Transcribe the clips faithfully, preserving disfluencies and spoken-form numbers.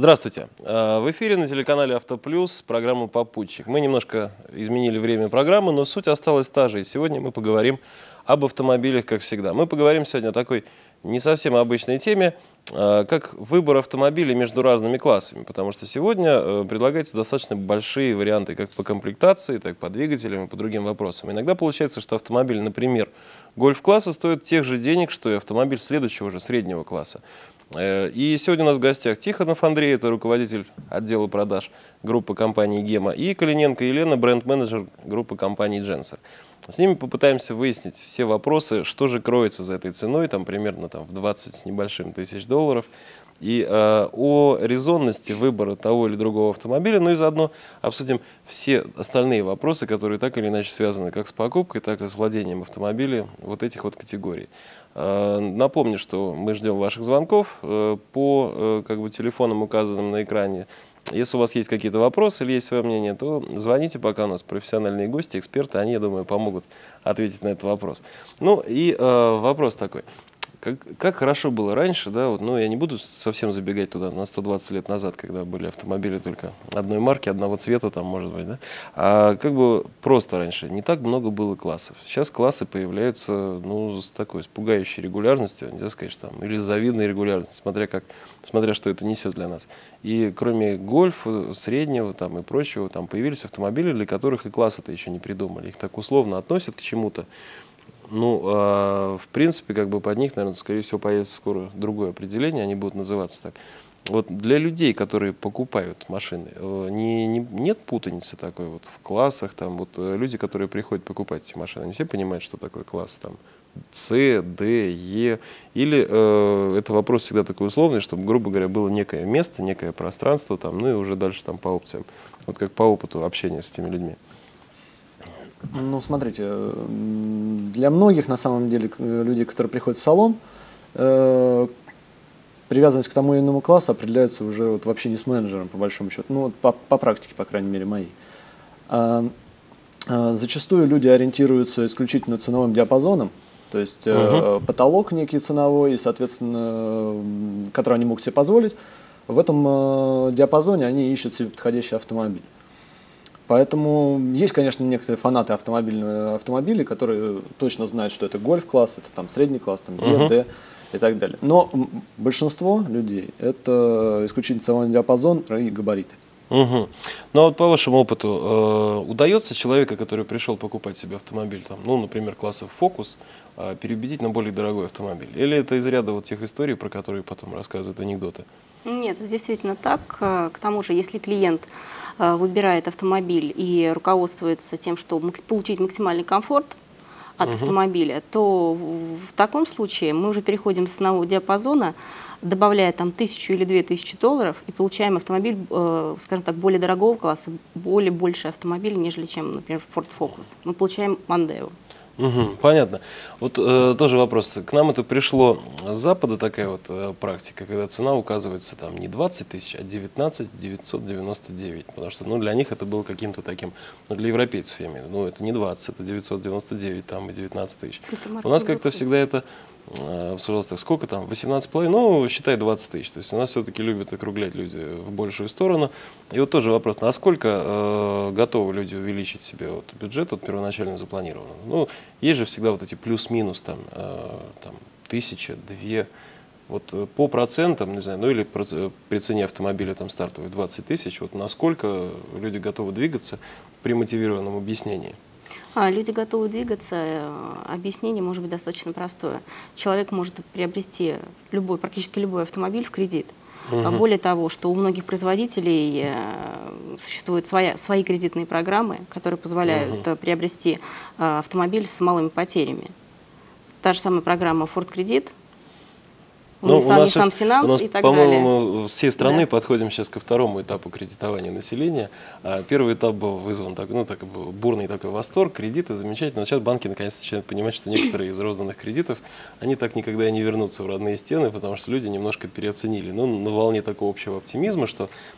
Здравствуйте. В эфире на телеканале «Автоплюс» программа «Попутчик». Мы немножко изменили время программы, но суть осталась та же. И сегодня мы поговорим об автомобилях, как всегда. Мы поговорим сегодня о такой не совсем обычной теме, как выбор автомобилей между разными классами. Потому что сегодня предлагаются достаточно большие варианты как по комплектации, так и по двигателям и по другим вопросам. Иногда получается, что автомобиль, например, гольф-класса стоит тех же денег, что и автомобиль следующего же среднего класса. И сегодня у нас в гостях Тихонов Андрей, это руководитель отдела продаж группы компании «Гема», и Калиненко Елена, бренд-менеджер группы компании «Дженсер». С ними попытаемся выяснить все вопросы, что же кроется за этой ценой, там примерно там, в двадцать с небольшим тысяч долларов, и э, о резонности выбора того или другого автомобиля, ну и заодно обсудим все остальные вопросы, которые так или иначе связаны как с покупкой, так и с владением автомобиля вот этих вот категорий. Э, напомню, что мы ждем ваших звонков э, по э, как бы, телефонам, указанным на экране. Если у вас есть какие-то вопросы или есть свое мнение, то звоните, пока у нас профессиональные гости, эксперты, они, я думаю, помогут ответить на этот вопрос. Ну и э, вопрос такой. Как, как хорошо было раньше, да, вот, ну я не буду совсем забегать туда на сто двадцать лет назад, когда были автомобили только одной марки, одного цвета, там, может быть, да, а как бы просто раньше, не так много было классов. Сейчас классы появляются, ну, с такой, с пугающей регулярностью, нельзя сказать, что там, или с завидной регулярностью, смотря как, смотря что это несет для нас. И кроме гольфа, среднего, там, и прочего, там появились автомобили, для которых и классы-то еще не придумали. Их так условно относят к чему-то. Ну, э, в принципе, как бы под них, наверное, скорее всего, появится скоро другое определение, они будут называться так. Вот для людей, которые покупают машины, э, не, не, нет путаницы такой вот в классах, там, вот э, люди, которые приходят покупать эти машины, они все понимают, что такое класс, там, С, Д, Е, или э, это вопрос всегда такой условный, чтобы, грубо говоря, было некое место, некое пространство, там, ну и уже дальше там по опциям, вот как по опыту общения с этими людьми. Ну, смотрите, для многих, на самом деле, людей, которые приходят в салон, э, привязанность к тому или иному классу определяется уже вот вообще не с менеджером, по большому счету, ну, вот по, по практике, по крайней мере, моей. А, а, зачастую люди ориентируются исключительно ценовым диапазоном, то есть uh-huh. э, потолок некий ценовой, и, соответственно, который они могут себе позволить. В этом э, диапазоне они ищут себе подходящий автомобиль. Поэтому есть, конечно, некоторые фанаты автомобилей, которые точно знают, что это гольф-класс, это там средний класс, там Е, Д и так далее. Но большинство людей это исключительно ценовой диапазон и габариты. Угу. Ну а вот по вашему опыту, э, удается человека, который пришел покупать себе автомобиль, там, ну, например, класса Focus, э, переубедить на более дорогой автомобиль? Или это из ряда вот тех историй, про которые потом рассказывают анекдоты? Нет, это действительно так. К тому же, если клиент выбирает автомобиль и руководствуется тем, что получить максимальный комфорт от угу. автомобиля, то в таком случае мы уже переходим с ценового диапазона, добавляя там тысячу или две тысячи долларов, и получаем автомобиль, скажем так, более дорогого класса, более больший автомобиль, нежели чем, например, Ford Focus. Мы получаем Mondeo. Угу, понятно. Вот э, тоже вопрос. К нам это пришло с Запада такая вот э, практика, когда цена указывается там не двадцать тысяч, а девятнадцать тысяч девятьсот девяносто девять. Потому что ну, для них это было каким-то таким, ну для европейцев я имею в виду, ну это не двадцать, это девятьсот девяносто девять там, и девятнадцать тысяч. У нас как-то всегда это э, обсуждалось так, сколько там, восемнадцать с половиной, ну считай двадцать тысяч. То есть у нас все-таки любят округлять люди в большую сторону. И вот тоже вопрос, насколько э, готовы люди увеличить себе вот, бюджет от первоначально запланированного? Ну, есть же всегда вот эти плюс-минус, там, э, там, тысяча, две, вот по процентам, не знаю, ну или при цене автомобиля там стартовой двадцать тысяч, вот насколько люди готовы двигаться при мотивированном объяснении? А, люди готовы двигаться, объяснение может быть достаточно простое. Человек может приобрести любой, практически любой автомобиль в кредит. Угу. Более того, что у многих производителей существуют своя, свои кредитные программы, которые позволяют угу. приобрести автомобиль с малыми потерями. Та же самая программа Ford Кредит, Ну, Nissan, Nissan Finance и так далее. По-моему, всей страны да. подходим сейчас ко второму этапу кредитования населения. Первый этап был вызван так, ну, так, бурный такой восторг, кредиты, замечательно. Но сейчас банки наконец начинают понимать, что некоторые из розданных кредитов, они так никогда и не вернутся в родные стены, потому что люди немножко переоценили. Ну, на волне такого общего оптимизма, что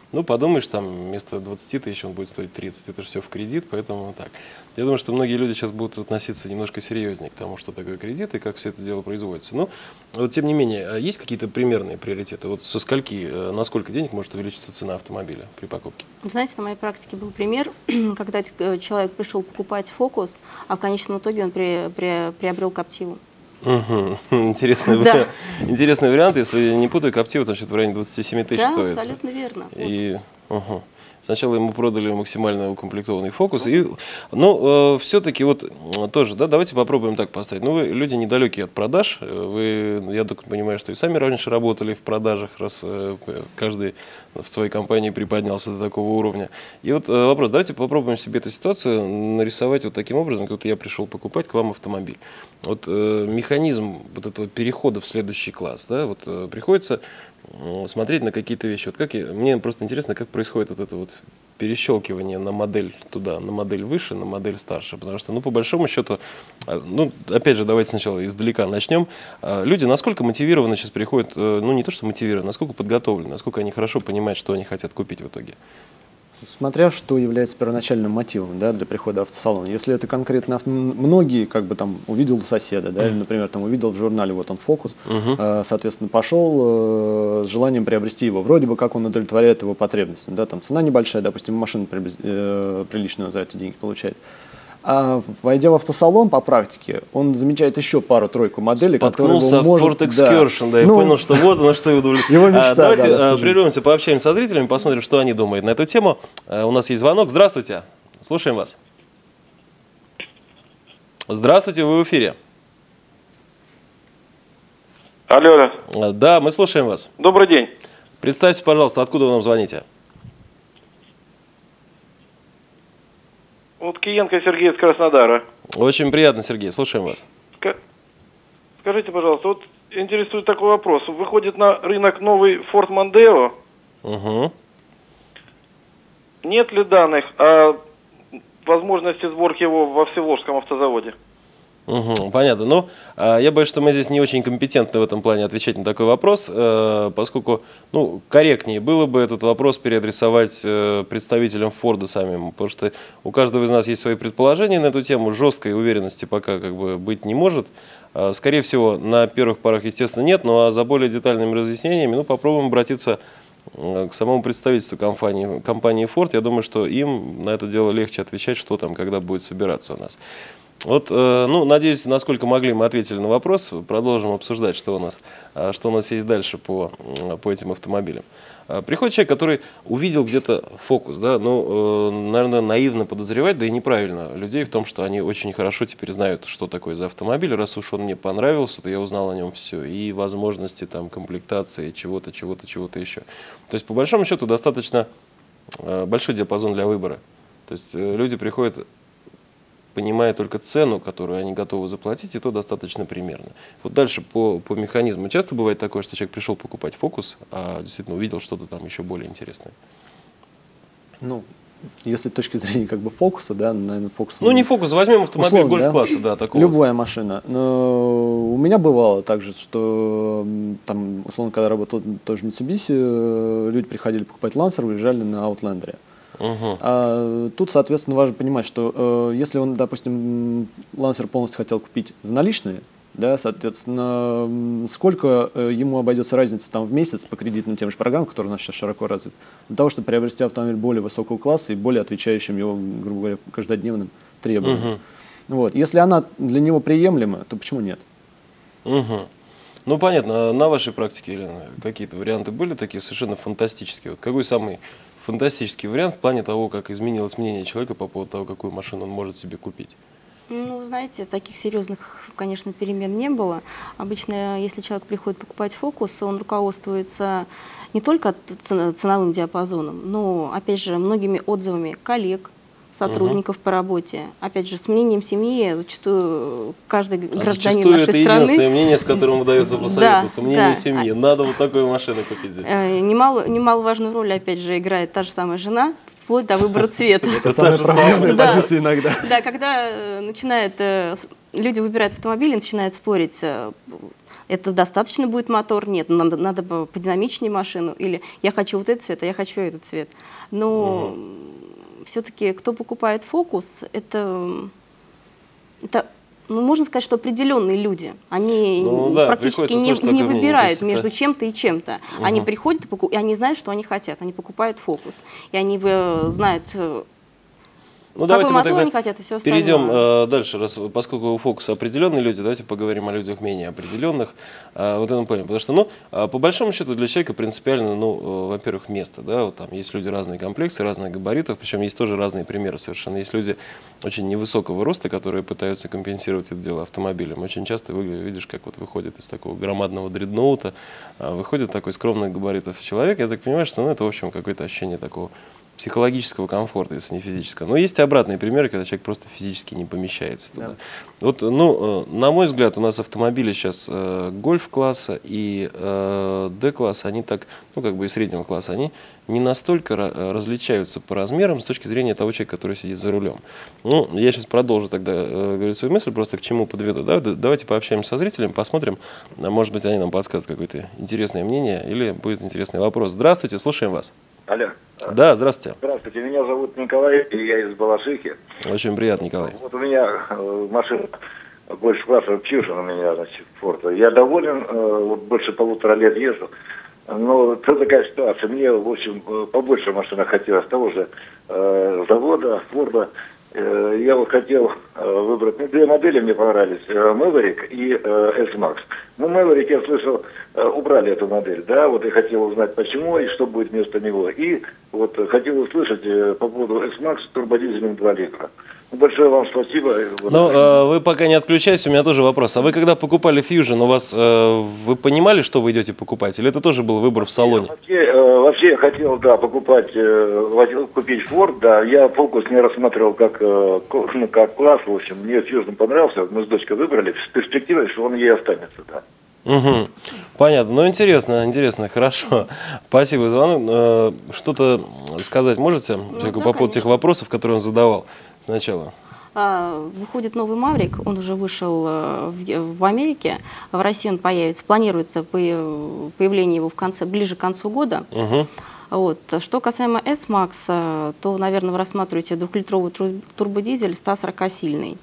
Ну, подумаешь, там вместо двадцати тысяч он будет стоить тридцать. Это же все в кредит, поэтому так. Я думаю, что многие люди сейчас будут относиться немножко серьезнее к тому, что такое кредит и как все это дело производится. Но, вот, тем не менее, есть какие-то примерные приоритеты? Вот со скольки, на сколько денег может увеличиться цена автомобиля при покупке? Знаете, на моей практике был пример, когда человек пришел покупать Focus, а в конечном итоге он при, при, приобрел Captiva. Угу. Интересный, да. вариант. Интересный вариант, если не путаю, Captiva там что-то в районе двадцати семи тысяч да, стоит. Абсолютно верно. И, вот. угу. Сначала ему продали максимально укомплектованный Focus. И, ну, э, все-таки вот тоже, да, давайте попробуем так поставить. Ну, вы люди недалекие от продаж. Вы, я только понимаю, что и сами раньше работали в продажах, раз э, каждый в своей компании приподнялся до такого уровня. И вот э, вопрос, давайте попробуем себе эту ситуацию нарисовать вот таким образом, как я пришел покупать к вам автомобиль. Вот э, механизм вот этого перехода в следующий класс, да, вот э, приходится смотреть на какие-то вещи. Вот как я, мне просто интересно, как происходит вот это вот перещелкивание на модель туда, на модель выше, на модель старше. Потому что, ну, по большому счету, ну, опять же, давайте сначала издалека начнем. Люди насколько мотивированно сейчас переходят, ну, не то, что мотивированы, насколько подготовлены, насколько они хорошо понимают, что они хотят купить в итоге? Смотря что является первоначальным мотивом, да, для прихода в автосалон. Если это конкретно авто... многие как бы там увидел у соседа, да, или, например, там увидел в журнале вот он Focus, uh-huh. э, соответственно, пошел э, с желанием приобрести его. Вроде бы как он удовлетворяет его потребностям, да, там цена небольшая, допустим, машина при... э, приличную за эти деньги получает. А войдя в автосалон по практике, он замечает еще пару-тройку моделей, которые его может... Ford Excursion, да, да, и ну, понял, что вот оно, что его его мечта. А, давайте да, а, прервемся, пообщаемся со зрителями, посмотрим, что они думают на эту тему. А, у нас есть звонок. Здравствуйте. Слушаем вас. Здравствуйте, вы в эфире. Алло, алло. А, да, мы слушаем вас. Добрый день. Представьте, пожалуйста, откуда вы нам звоните? Вот Киенко Сергей из Краснодара. Очень приятно, Сергей, слушаем вас. Скажите, пожалуйста, вот интересует такой вопрос. Выходит на рынок новый Ford Mondeo. Угу. Нет ли данных о возможности сборки его во Всеволожском автозаводе? Угу, понятно. Ну, я боюсь, что мы здесь не очень компетентны в этом плане отвечать на такой вопрос, поскольку, ну, корректнее было бы этот вопрос переадресовать представителям Форда самим, потому что у каждого из нас есть свои предположения на эту тему, жесткой уверенности пока как бы быть не может. Скорее всего, на первых порах, естественно, нет, но за более детальными разъяснениями, ну, попробуем обратиться к самому представительству компании, компании Ford. Я думаю, что им на это дело легче отвечать, что там, когда будет собираться у нас. Вот, ну, надеюсь, насколько могли, мы ответили на вопрос. Продолжим обсуждать, что у нас, что у нас есть дальше по, по этим автомобилям. Приходит человек, который увидел где-то Focus, да, ну, наверное, наивно подозревать, да и неправильно людей в том, что они очень хорошо теперь знают, что такое за автомобиль. Раз уж он мне понравился, то я узнал о нем все. И возможности там комплектации, чего-то, чего-то, чего-то еще. То есть, по большому счету, достаточно большой диапазон для выбора. То есть, люди приходят, понимая только цену, которую они готовы заплатить, и то достаточно примерно. Вот дальше по, по механизму. Часто бывает такое, что человек пришел покупать Focus, а действительно увидел что-то там еще более интересное. Ну, если с точки зрения как бы фокуса, да, наверное, фокус... Ну, не Focus, возьмем автомобиль гольф-класса, да, такого. Любая машина. Но у меня бывало также, что там, условно, когда работал тоже в Mitsubishi, люди приходили покупать Lancer, уезжали на Outlander. Uh-huh. А тут, соответственно, важно понимать, что э, если он, допустим, Lancer полностью хотел купить за наличные, да, соответственно, сколько э, ему обойдется разница там в месяц по кредитным тем же программам, которые у нас сейчас широко развиты, для того, чтобы приобрести автомобиль более высокого класса и более отвечающим его, грубо говоря, каждодневным требованиям. Uh-huh. Вот. Если она для него приемлема, то почему нет? Uh-huh. Ну, понятно. На вашей практике, Елена, какие-то варианты были такие совершенно фантастические? Вот какой самый фантастический вариант в плане того, как изменилось мнение человека по поводу того, какую машину он может себе купить? Ну, знаете, таких серьезных, конечно, перемен не было. Обычно, если человек приходит покупать Focus, он руководствуется не только ценовым диапазоном, но, опять же, многими отзывами коллег, сотрудников uh-huh. по работе. Опять же, с мнением семьи зачастую каждый а гражданин нашей это страны... это единственное мнение, с которым удается посоветоваться. Да, мнение да. семьи. Надо вот такую машину купить здесь. Немало, немаловажную роль, опять же, играет та же самая жена, вплоть до выбора цвета. Это самая проблемная позиция иногда. Да, когда начинают, люди выбирают автомобили, начинают спорить, Это достаточно будет мотор? Нет, надо, надо подинамичнее машину. Или я хочу вот этот цвет, а я хочу этот цвет. Но угу. все-таки кто покупает Фокус, это, это ну, можно сказать, что определенные люди. Они ну, да, практически не, не выбирают мнение, между чем-то и чем-то. Угу. Они приходят и, покуп... и они знают, что они хотят. Они покупают Фокус. И они знают... Ну, давайте мы тогда хотят, и все перейдем э, дальше, раз, поскольку у Фокуса определенные люди, давайте поговорим о людях менее определенных э, в этом плане. Потому что, ну, э, по большому счету для человека принципиально, ну, э, во-первых, место, да, вот там есть люди разной комплекции, разных габаритов, причем есть тоже разные примеры совершенно. Есть люди очень невысокого роста, которые пытаются компенсировать это дело автомобилем. Очень часто вы видишь, как вот выходит из такого громадного дредноута, э, выходит такой скромных габаритов человек, я так понимаю, что, ну, это, в общем, какое-то ощущение такого психологического комфорта, если не физического. Но есть и обратные примеры, когда человек просто физически не помещается туда. Да. Вот, ну, на мой взгляд, у нас автомобили сейчас э, гольф-класса и э, Д-класса, они так, ну, как бы и среднего класса, они не настолько различаются по размерам с точки зрения того человека, который сидит за рулем. Ну, я сейчас продолжу тогда э, говорить свою мысль, просто к чему подведу. Да? Давайте пообщаемся со зрителями, посмотрим, может быть, они нам подскажут какое-то интересное мнение или будет интересный вопрос. Здравствуйте, слушаем вас. Алло. Да, здравствуйте. Здравствуйте, меня зовут Николай, и я из Балашихи. Очень приятно, Николай. Вот у меня э, машина больше класса Fusion у меня, значит, Форта. Я доволен, э, вот больше полутора лет езжу. Но это такая ситуация. Мне, в общем, побольше машина хотелось того же э, завода, Форда. Э, я вот хотел э, выбрать, ну, две модели мне понравились, э, Maverick и э, S-Max. Ну, Maverick, я слышал, э, убрали эту модель, да, вот я хотел узнать, почему и что будет вместо него. И вот хотел услышать э, по поводу S-Max турбодизельным два литра. Большое вам спасибо. Ну, э, вы пока не отключайтесь, у меня тоже вопрос. А вы когда покупали Fusion, у вас, э, вы понимали, что вы идете покупать? Или это тоже был выбор в салоне? Вообще, э, вообще я хотел, да, покупать, э, купить Ford, да. Я Focus не рассматривал как, э, ну, как класс, в общем. Мне Fusion понравился, мы с дочкой выбрали, с перспективой, что он ей останется, да. Угу. Понятно. Ну, интересно, интересно, хорошо. Спасибо за звонок. Что-то сказать можете ну, да, по поводу конечно. Тех вопросов, которые он задавал сначала? Выходит новый Maverick, он уже вышел в Америке, в России он появится, планируется появление его в конце, ближе к концу года. Угу. Вот. Что касаемо S-Max, то, наверное, вы рассматриваете двухлитровый турбодизель сто сорокасильный.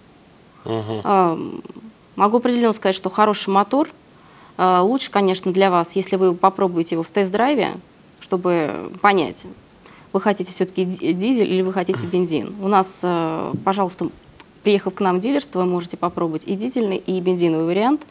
Угу. Могу определенно сказать, что хороший мотор. Лучше, конечно, для вас, если вы попробуете его в тест-драйве, чтобы понять, вы хотите все-таки дизель или вы хотите бензин. У нас, пожалуйста, приехав к нам в дилерство, вы можете попробовать и дизельный, и бензиновый вариант.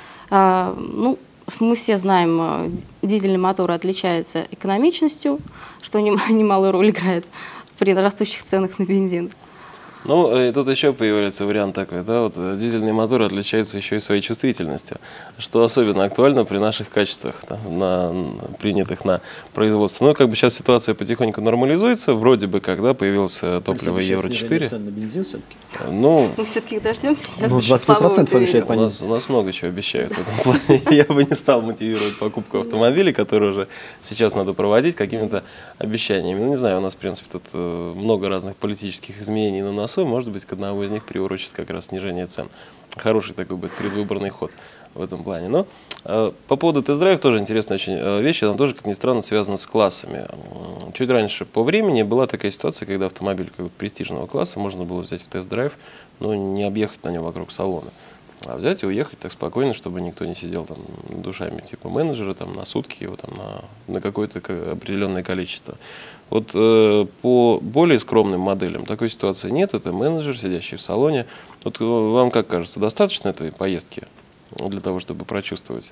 Ну, мы все знаем, дизельный мотор отличается экономичностью, что немалую роль играет при растущих ценах на бензин. Ну, и тут еще появляется вариант такой, да, вот дизельные моторы отличаются еще и своей чувствительностью, что особенно актуально при наших качествах, да, на, принятых на производство. Ну, как бы сейчас ситуация потихоньку нормализуется, вроде бы, когда появилось топливо Евро четыре. Цен на бензин все-таки? Ну, мы все-таки дождемся. Ну, двадцать пять процентов обещают понизить. У нас, у нас много чего обещают в этом плане. Я бы не стал мотивировать покупку автомобилей, которые уже сейчас надо проводить какими-то обещаниями. Ну, не знаю, у нас, в принципе, тут много разных политических изменений на носу. Может быть, к одному из них приурочит как раз снижение цен. Хороший такой будет предвыборный ход в этом плане. Но э, по поводу тест-драйв тоже интересная очень э, вещь. Она тоже, как ни странно, связана с классами. Чуть раньше по времени была такая ситуация, когда автомобиль как бы престижного класса можно было взять в тест-драйв, но не объехать на нем вокруг салона. А взять и уехать так спокойно, чтобы никто не сидел там душами типа менеджера там, на сутки, его, там, на, на какое-то определенное количество. Вот э, по более скромным моделям такой ситуации нет. Это менеджер, сидящий в салоне. Вот вам как кажется, достаточно этой поездки для того, чтобы прочувствовать?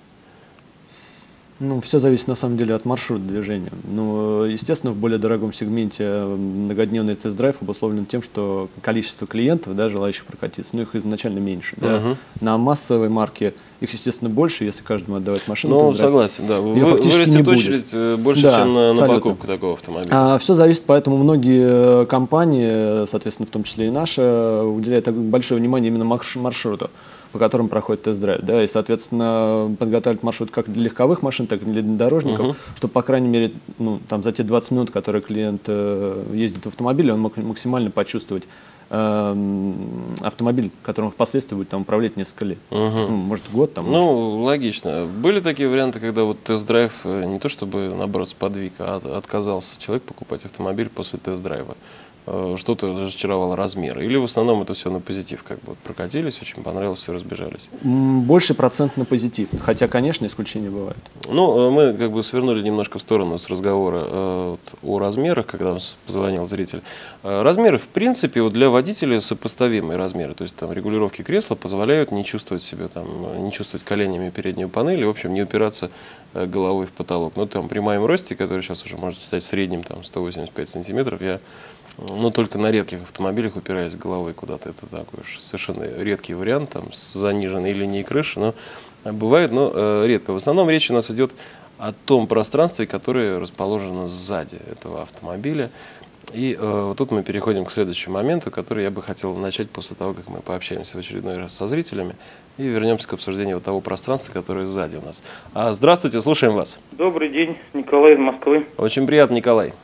Ну, все зависит на самом деле от маршрута движения. Ну, естественно, в более дорогом сегменте многодневный тест-драйв обусловлен тем, что количество клиентов, да, желающих прокатиться, ну, их изначально меньше. Да. Uh-huh. На массовой марке их, естественно, больше, если каждому отдавать машину. Ну, согласен, да. Ее Вы, фактически не очередь будет. Больше, да, чем на, на покупку такого автомобиля. А, все зависит, поэтому многие компании, соответственно, в том числе и наша, уделяют большое внимание именно маршруту, по которым проходит тест-драйв, да, и, соответственно, подготавливать маршрут как для легковых машин, так и для внедорожников, uh-huh. чтобы, по крайней мере, ну, там, за те двадцать минут, которые клиент э, ездит в автомобиле, он мог максимально почувствовать э, автомобиль, которым впоследствии будет там управлять несколько лет. Угу. Ну, может, год там. Ну, может. логично. Были такие варианты, когда вот тест-драйв не то чтобы, наоборот, сподвиг, а отказался человек покупать автомобиль после тест-драйва. Что-то разочаровало размеры? Или в основном это все на позитив, как бы вот прокатились, очень понравилось, все разбежались? Больше процент на позитив, хотя, конечно, исключения бывают. Ну, мы как бы свернули немножко в сторону с разговора э, вот, о размерах, когда нас позвонил зритель. Э, размеры, в принципе, вот для водителя сопоставимые размеры, то есть там регулировки кресла позволяют не чувствовать себя, там, не чувствовать коленями переднюю панель, и, в общем, не упираться э, головой в потолок. Ну, там, при моем росте, который сейчас уже можно считать средним, там, сто восемьдесят пять сантиметров, я ну, только на редких автомобилях упираясь головой куда-то. Это такой уж совершенно редкий вариант, там, с заниженной линией крыши, но бывает, но э, редко. В основном речь у нас идет о том пространстве, которое расположено сзади этого автомобиля. И э, вот тут мы переходим к следующему моменту, который я бы хотел начать после того, как мы пообщаемся в очередной раз со зрителями и вернемся к обсуждению вот того пространства, которое сзади у нас. А, здравствуйте, слушаем вас. Добрый день, Николай из Москвы. Очень приятно, Николай.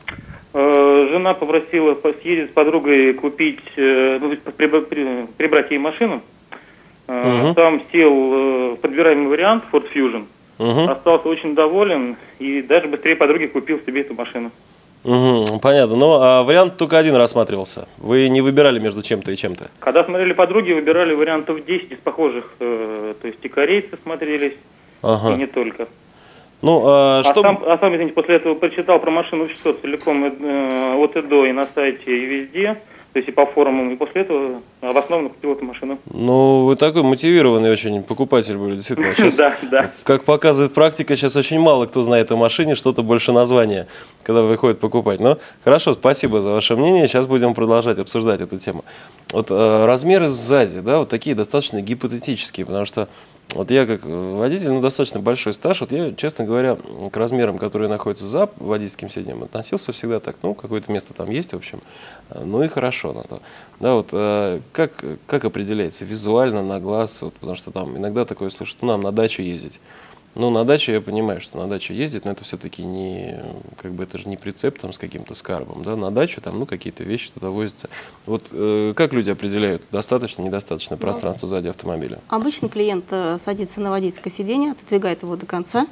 Жена попросила съездить с подругой купить, ну, прибрать ей машину. Угу. Там сел подбираемый вариант Ford Fusion. Угу. Остался очень доволен и даже быстрее подруги купил себе эту машину. Угу, понятно. Ну, а вариант только один рассматривался. Вы не выбирали между чем-то и чем-то? Когда смотрели подруги, выбирали вариантов десять из похожих. То есть и корейцы смотрелись, ага. и не только. Ну, а, что... а, сам, а сам, извините, после этого прочитал про машину все целиком э, от и до, и на сайте, и везде, то есть и по форумам, и после этого обоснованно купил эту машину. Ну, вы такой мотивированный очень покупатель были, действительно. Сейчас, да, да. Как показывает практика, сейчас очень мало кто знает о машине, что-то больше названия, когда выходит покупать. Но хорошо, спасибо за ваше мнение, сейчас будем продолжать обсуждать эту тему. Вот э, размеры сзади, да, вот такие достаточно гипотетические, потому что вот я как водитель, ну, достаточно большой стаж, вот я, честно говоря, к размерам, которые находятся за водительским сиденьем, относился всегда так, ну, какое-то место там есть, в общем, ну и хорошо на то. Да, вот э, как, как определяется визуально, на глаз, вот, потому что там иногда такое слышат, ну, нам на дачу ездить. Ну, на дачу я понимаю, что на дачу ездить, но это все-таки не, как бы, это же не прицеп там с каким-то скарбом, да, на дачу там, ну, какие-то вещи туда возятся. Вот э, как люди определяют, достаточно, недостаточно пространства сзади автомобиля? Обычно клиент э, садится на водительское сиденье, отодвигает его до конца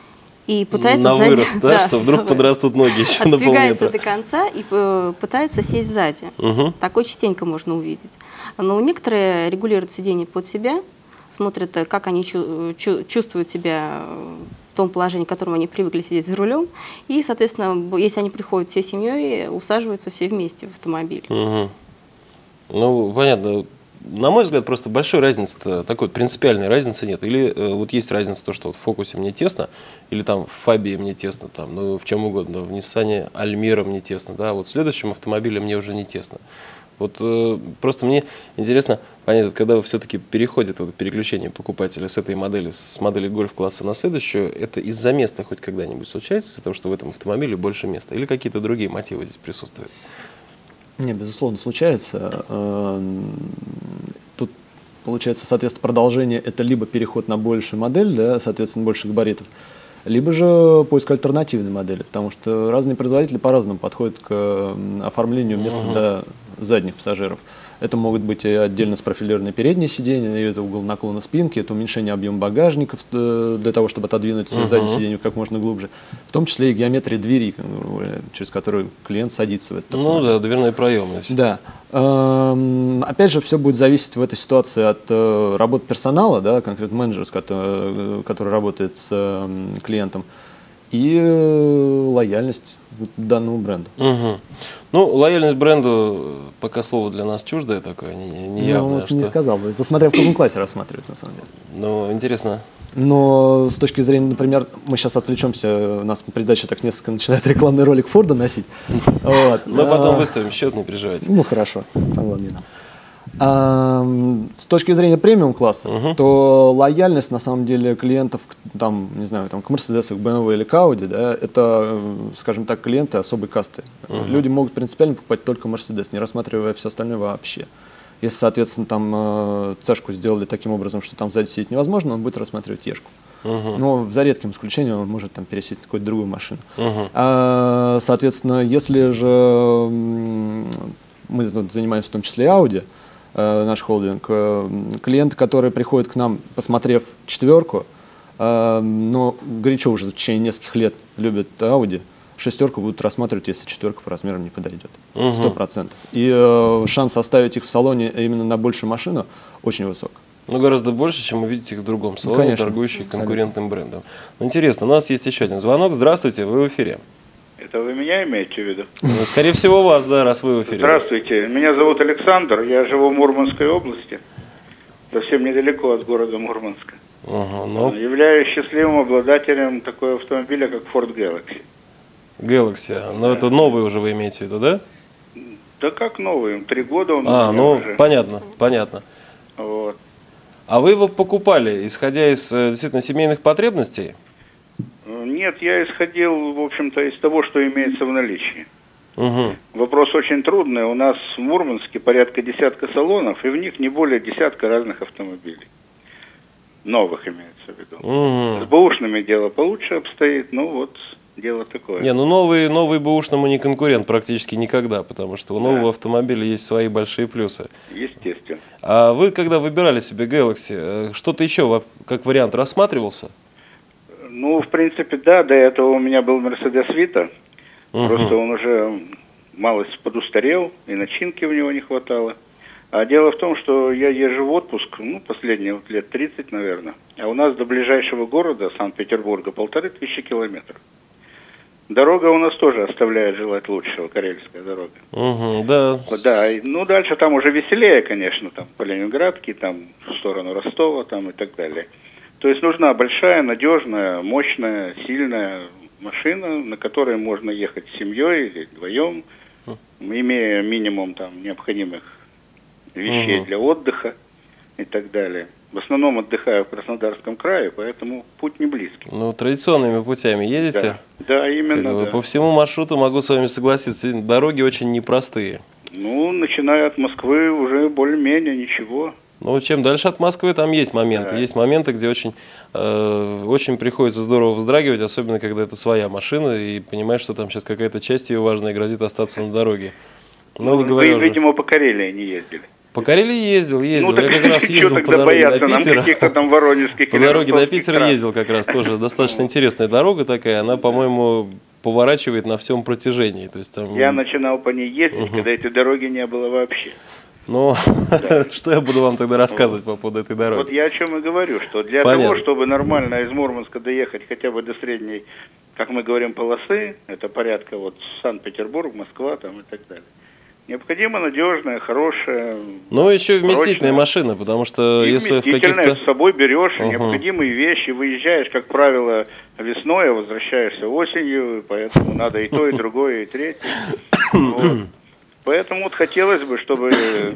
и пытается на сзади, вырост, да, да, что вдруг подрастут ноги еще на полметра. Отодвигается до конца и э, пытается сесть сзади. Угу. Такое частенько можно увидеть. Но некоторые регулируют сиденье под себя, смотрят, как они чувствуют себя в том положении, в котором они привыкли сидеть за рулем. И, соответственно, если они приходят всей семьей, усаживаются все вместе в автомобиль. Угу. Ну, понятно. На мой взгляд, просто большой разницы, такой принципиальной разницы нет. Или э, вот есть разница то, что вот в Фокусе мне тесно, или там в Фабии мне тесно, там, ну, в чем угодно, в Ниссане Альмера мне тесно, да, вот в следующем автомобиле мне уже не тесно. Вот э, просто мне интересно понять, когда все-таки переходит вот, переключение покупателя с этой модели, с модели гольф-класса на следующую, это из-за места хоть когда-нибудь случается, из-за того, что в этом автомобиле больше места, или какие-то другие мотивы здесь присутствуют? Не, безусловно, случается. Тут получается, соответственно, продолжение – это либо переход на большую модель, да, соответственно, больше габаритов, либо же поиск альтернативной модели, потому что разные производители по-разному подходят к оформлению места uh-huh. для задних пассажиров. Это могут быть и отдельно спрофилированные передние сиденья, и это угол наклона спинки, это уменьшение объема багажников для того, чтобы отодвинуть uh-huh. заднее сиденье как можно глубже, в том числе и геометрия двери, через которую клиент садится в этот автомобиль. Ну да, дверные проемы. Да. Опять же, все будет зависеть в этой ситуации от работы персонала, да, конкретно менеджера, который, который работает с клиентом, и лояльность к данному бренду. Угу. Ну, лояльность бренду пока слово для нас чуждое такое, неявное. Ну, что... не сказал бы, смотря в каком классе рассматривать, на самом деле. Ну, интересно. Но с точки зрения, например, мы сейчас отвлечемся, у нас передача так несколько начинает рекламный ролик Форда носить. Вот. Мы потом выставим счет, не переживайте. Ну, хорошо, сам главное не нам. А, с точки зрения премиум-класса, uh-huh. то лояльность, на самом деле, клиентов там, не знаю, там, к Mercedes, к бэ эм вэ или к Audi, да, это, скажем так, клиенты особой касты. Uh-huh. Люди могут принципиально покупать только Mercedes, не рассматривая все остальное вообще. Если, соответственно, там цешку сделали таким образом, что там сзади сидеть невозможно, он будет рассматривать Ешку. Uh-huh. Но за редким исключением он может там пересесть на какую-то другую машину. Uh-huh. А, соответственно, если же мы тут занимаемся в том числе и Audi, э, наш холдинг, э, клиенты, которые приходят к нам, посмотрев четверку, э, но горячо уже в течение нескольких лет любят Audi, шестерку будут рассматривать, если четверка по размерам не подойдет. Сто процентов. И э, шанс оставить их в салоне именно на большую машину очень высок. Ну, гораздо больше, чем увидеть их в другом салоне, Конечно, торгующий абсолютно. конкурентным брендом. Ну, интересно, у нас есть еще один звонок. Здравствуйте, вы в эфире. Это вы меня имеете в виду? Ну, скорее всего, вас, да, раз вы в эфире. Здравствуйте, меня зовут Александр, я живу в Мурманской области, совсем недалеко от города Мурманска. Угу, ну. Являюсь счастливым обладателем такого автомобиля, как Ford Galaxy. Galaxy, но это новый уже вы имеете в виду, да? Да как новый, три года он А, у меня ну, уже. понятно, понятно. Вот. А вы его покупали, исходя из э, действительно семейных потребностей? Нет, я исходил, в общем-то, из того, что имеется в наличии. Угу. Вопрос очень трудный. У нас в Мурманске порядка десятка салонов, и в них не более десятка разных автомобилей. Новых имеется в виду. Угу. С бэушными дело получше обстоит, ну вот, дело такое. Не, ну новый, новый бэушному не конкурент практически никогда, потому что у нового Да. автомобиля есть свои большие плюсы. Естественно. А вы, когда выбирали себе Galaxy, что-то еще как вариант рассматривался? Ну, в принципе, да, до этого у меня был Mercedes Vito, Угу. просто он уже малость подустарел, и начинки у него не хватало. А дело в том, что я езжу в отпуск, ну, последние вот лет тридцать, наверное, а у нас до ближайшего города, Санкт-Петербурга, полторы тысячи километров. Дорога у нас тоже оставляет желать лучшего, карельская дорога. Угу, да. Да, и, ну, дальше там уже веселее, конечно, там, по Ленинградке, там, в сторону Ростова, там, и так далее. То есть нужна большая, надежная, мощная, сильная машина, на которой можно ехать с семьей или вдвоем, имея минимум там необходимых вещей Угу. для отдыха и так далее. В основном отдыхаю в Краснодарском крае, поэтому путь не близкий. Ну, традиционными путями едете? Да, да, именно, Как бы да. По всему маршруту могу с вами согласиться, дороги очень непростые. Ну, начиная от Москвы уже более-менее ничего. Ну, чем дальше от Москвы, там есть моменты. Да. Есть моменты, где очень, э, очень приходится здорово вздрагивать, особенно когда это своя машина, и понимаешь, что там сейчас какая-то часть ее важная грозит остаться на дороге. Ну, не вы, говоря уже. видимо, по Карелии не ездили. По Карелии ездил, ездил. Ну, так Я как раз чё ездил по тогда дороге бояться до нам Питера. каких-то там воронежских По или дороге до ростовских Питера трасс? ездил как раз тоже. Достаточно интересная дорога такая. Она, по-моему, поворачивает на всем протяжении. То есть там... Я начинал по ней ездить, когда этой дороги не было вообще. Ну, что я буду вам тогда рассказывать по поводу этой дороги? Вот я о чем и говорю, что для Понятно. того, чтобы нормально из Мурманска доехать хотя бы до средней, как мы говорим, полосы, это порядка вот Санкт-Петербург, Москва там и так далее, необходимо надежная, хорошая. Ну, еще и вместительная прочная. машина, потому что И если в вместительная, каких-то... с собой берешь Угу. необходимые вещи, выезжаешь, как правило, весной, а возвращаешься осенью, поэтому надо и то, и другое, и третье. Вот. Поэтому вот хотелось бы, чтобы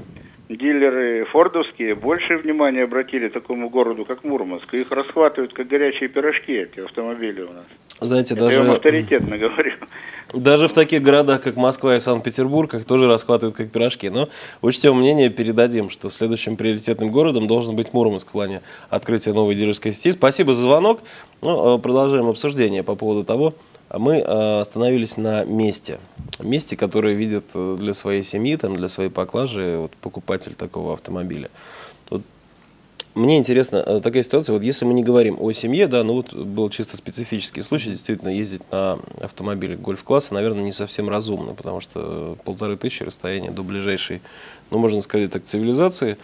дилеры фордовские больше внимания обратили такому городу, как Мурманск. Их расхватывают, как горячие пирожки, эти автомобили у нас. Знаете, Это я вам даже, авторитетно говорю. даже в таких городах, как Москва и Санкт-Петербург, их тоже расхватывают как пирожки. Но учтем мнение, передадим, что следующим приоритетным городом должен быть Мурманск в плане открытия новой дилерской сети. Спасибо за звонок. Ну, продолжаем обсуждение по поводу того, мы остановились на месте. Месте, которое видит для своей семьи, там, для своей поклажи вот, покупатель такого автомобиля. Вот, мне интересна такая ситуация, вот если мы не говорим о семье, да, ну вот был чисто специфический случай, действительно ездить на автомобиле гольф-класса, наверное, не совсем разумно, потому что полторы тысячи расстояние до ближайшей, ну можно сказать так, цивилизации.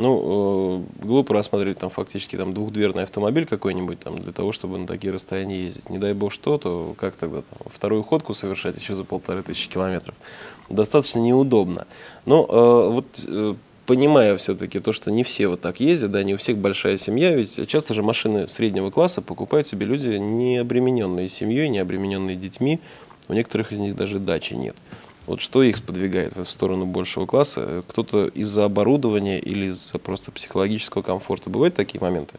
Ну, э, глупо рассматривать там фактически там двухдверный автомобиль какой-нибудь там для того, чтобы на такие расстояния ездить. Не дай бог что, то как тогда там, вторую ходку совершать еще за полторы тысячи километров? Достаточно неудобно. Но э, вот э, понимая все-таки то, что не все вот так ездят, да, не у всех большая семья, ведь часто же машины среднего класса покупают себе люди, не обремененные семьей, не обремененные детьми. У некоторых из них даже дачи нет. Вот что их сподвигает в сторону большего класса? Кто-то из-за оборудования или из-за просто психологического комфорта? Бывают такие моменты?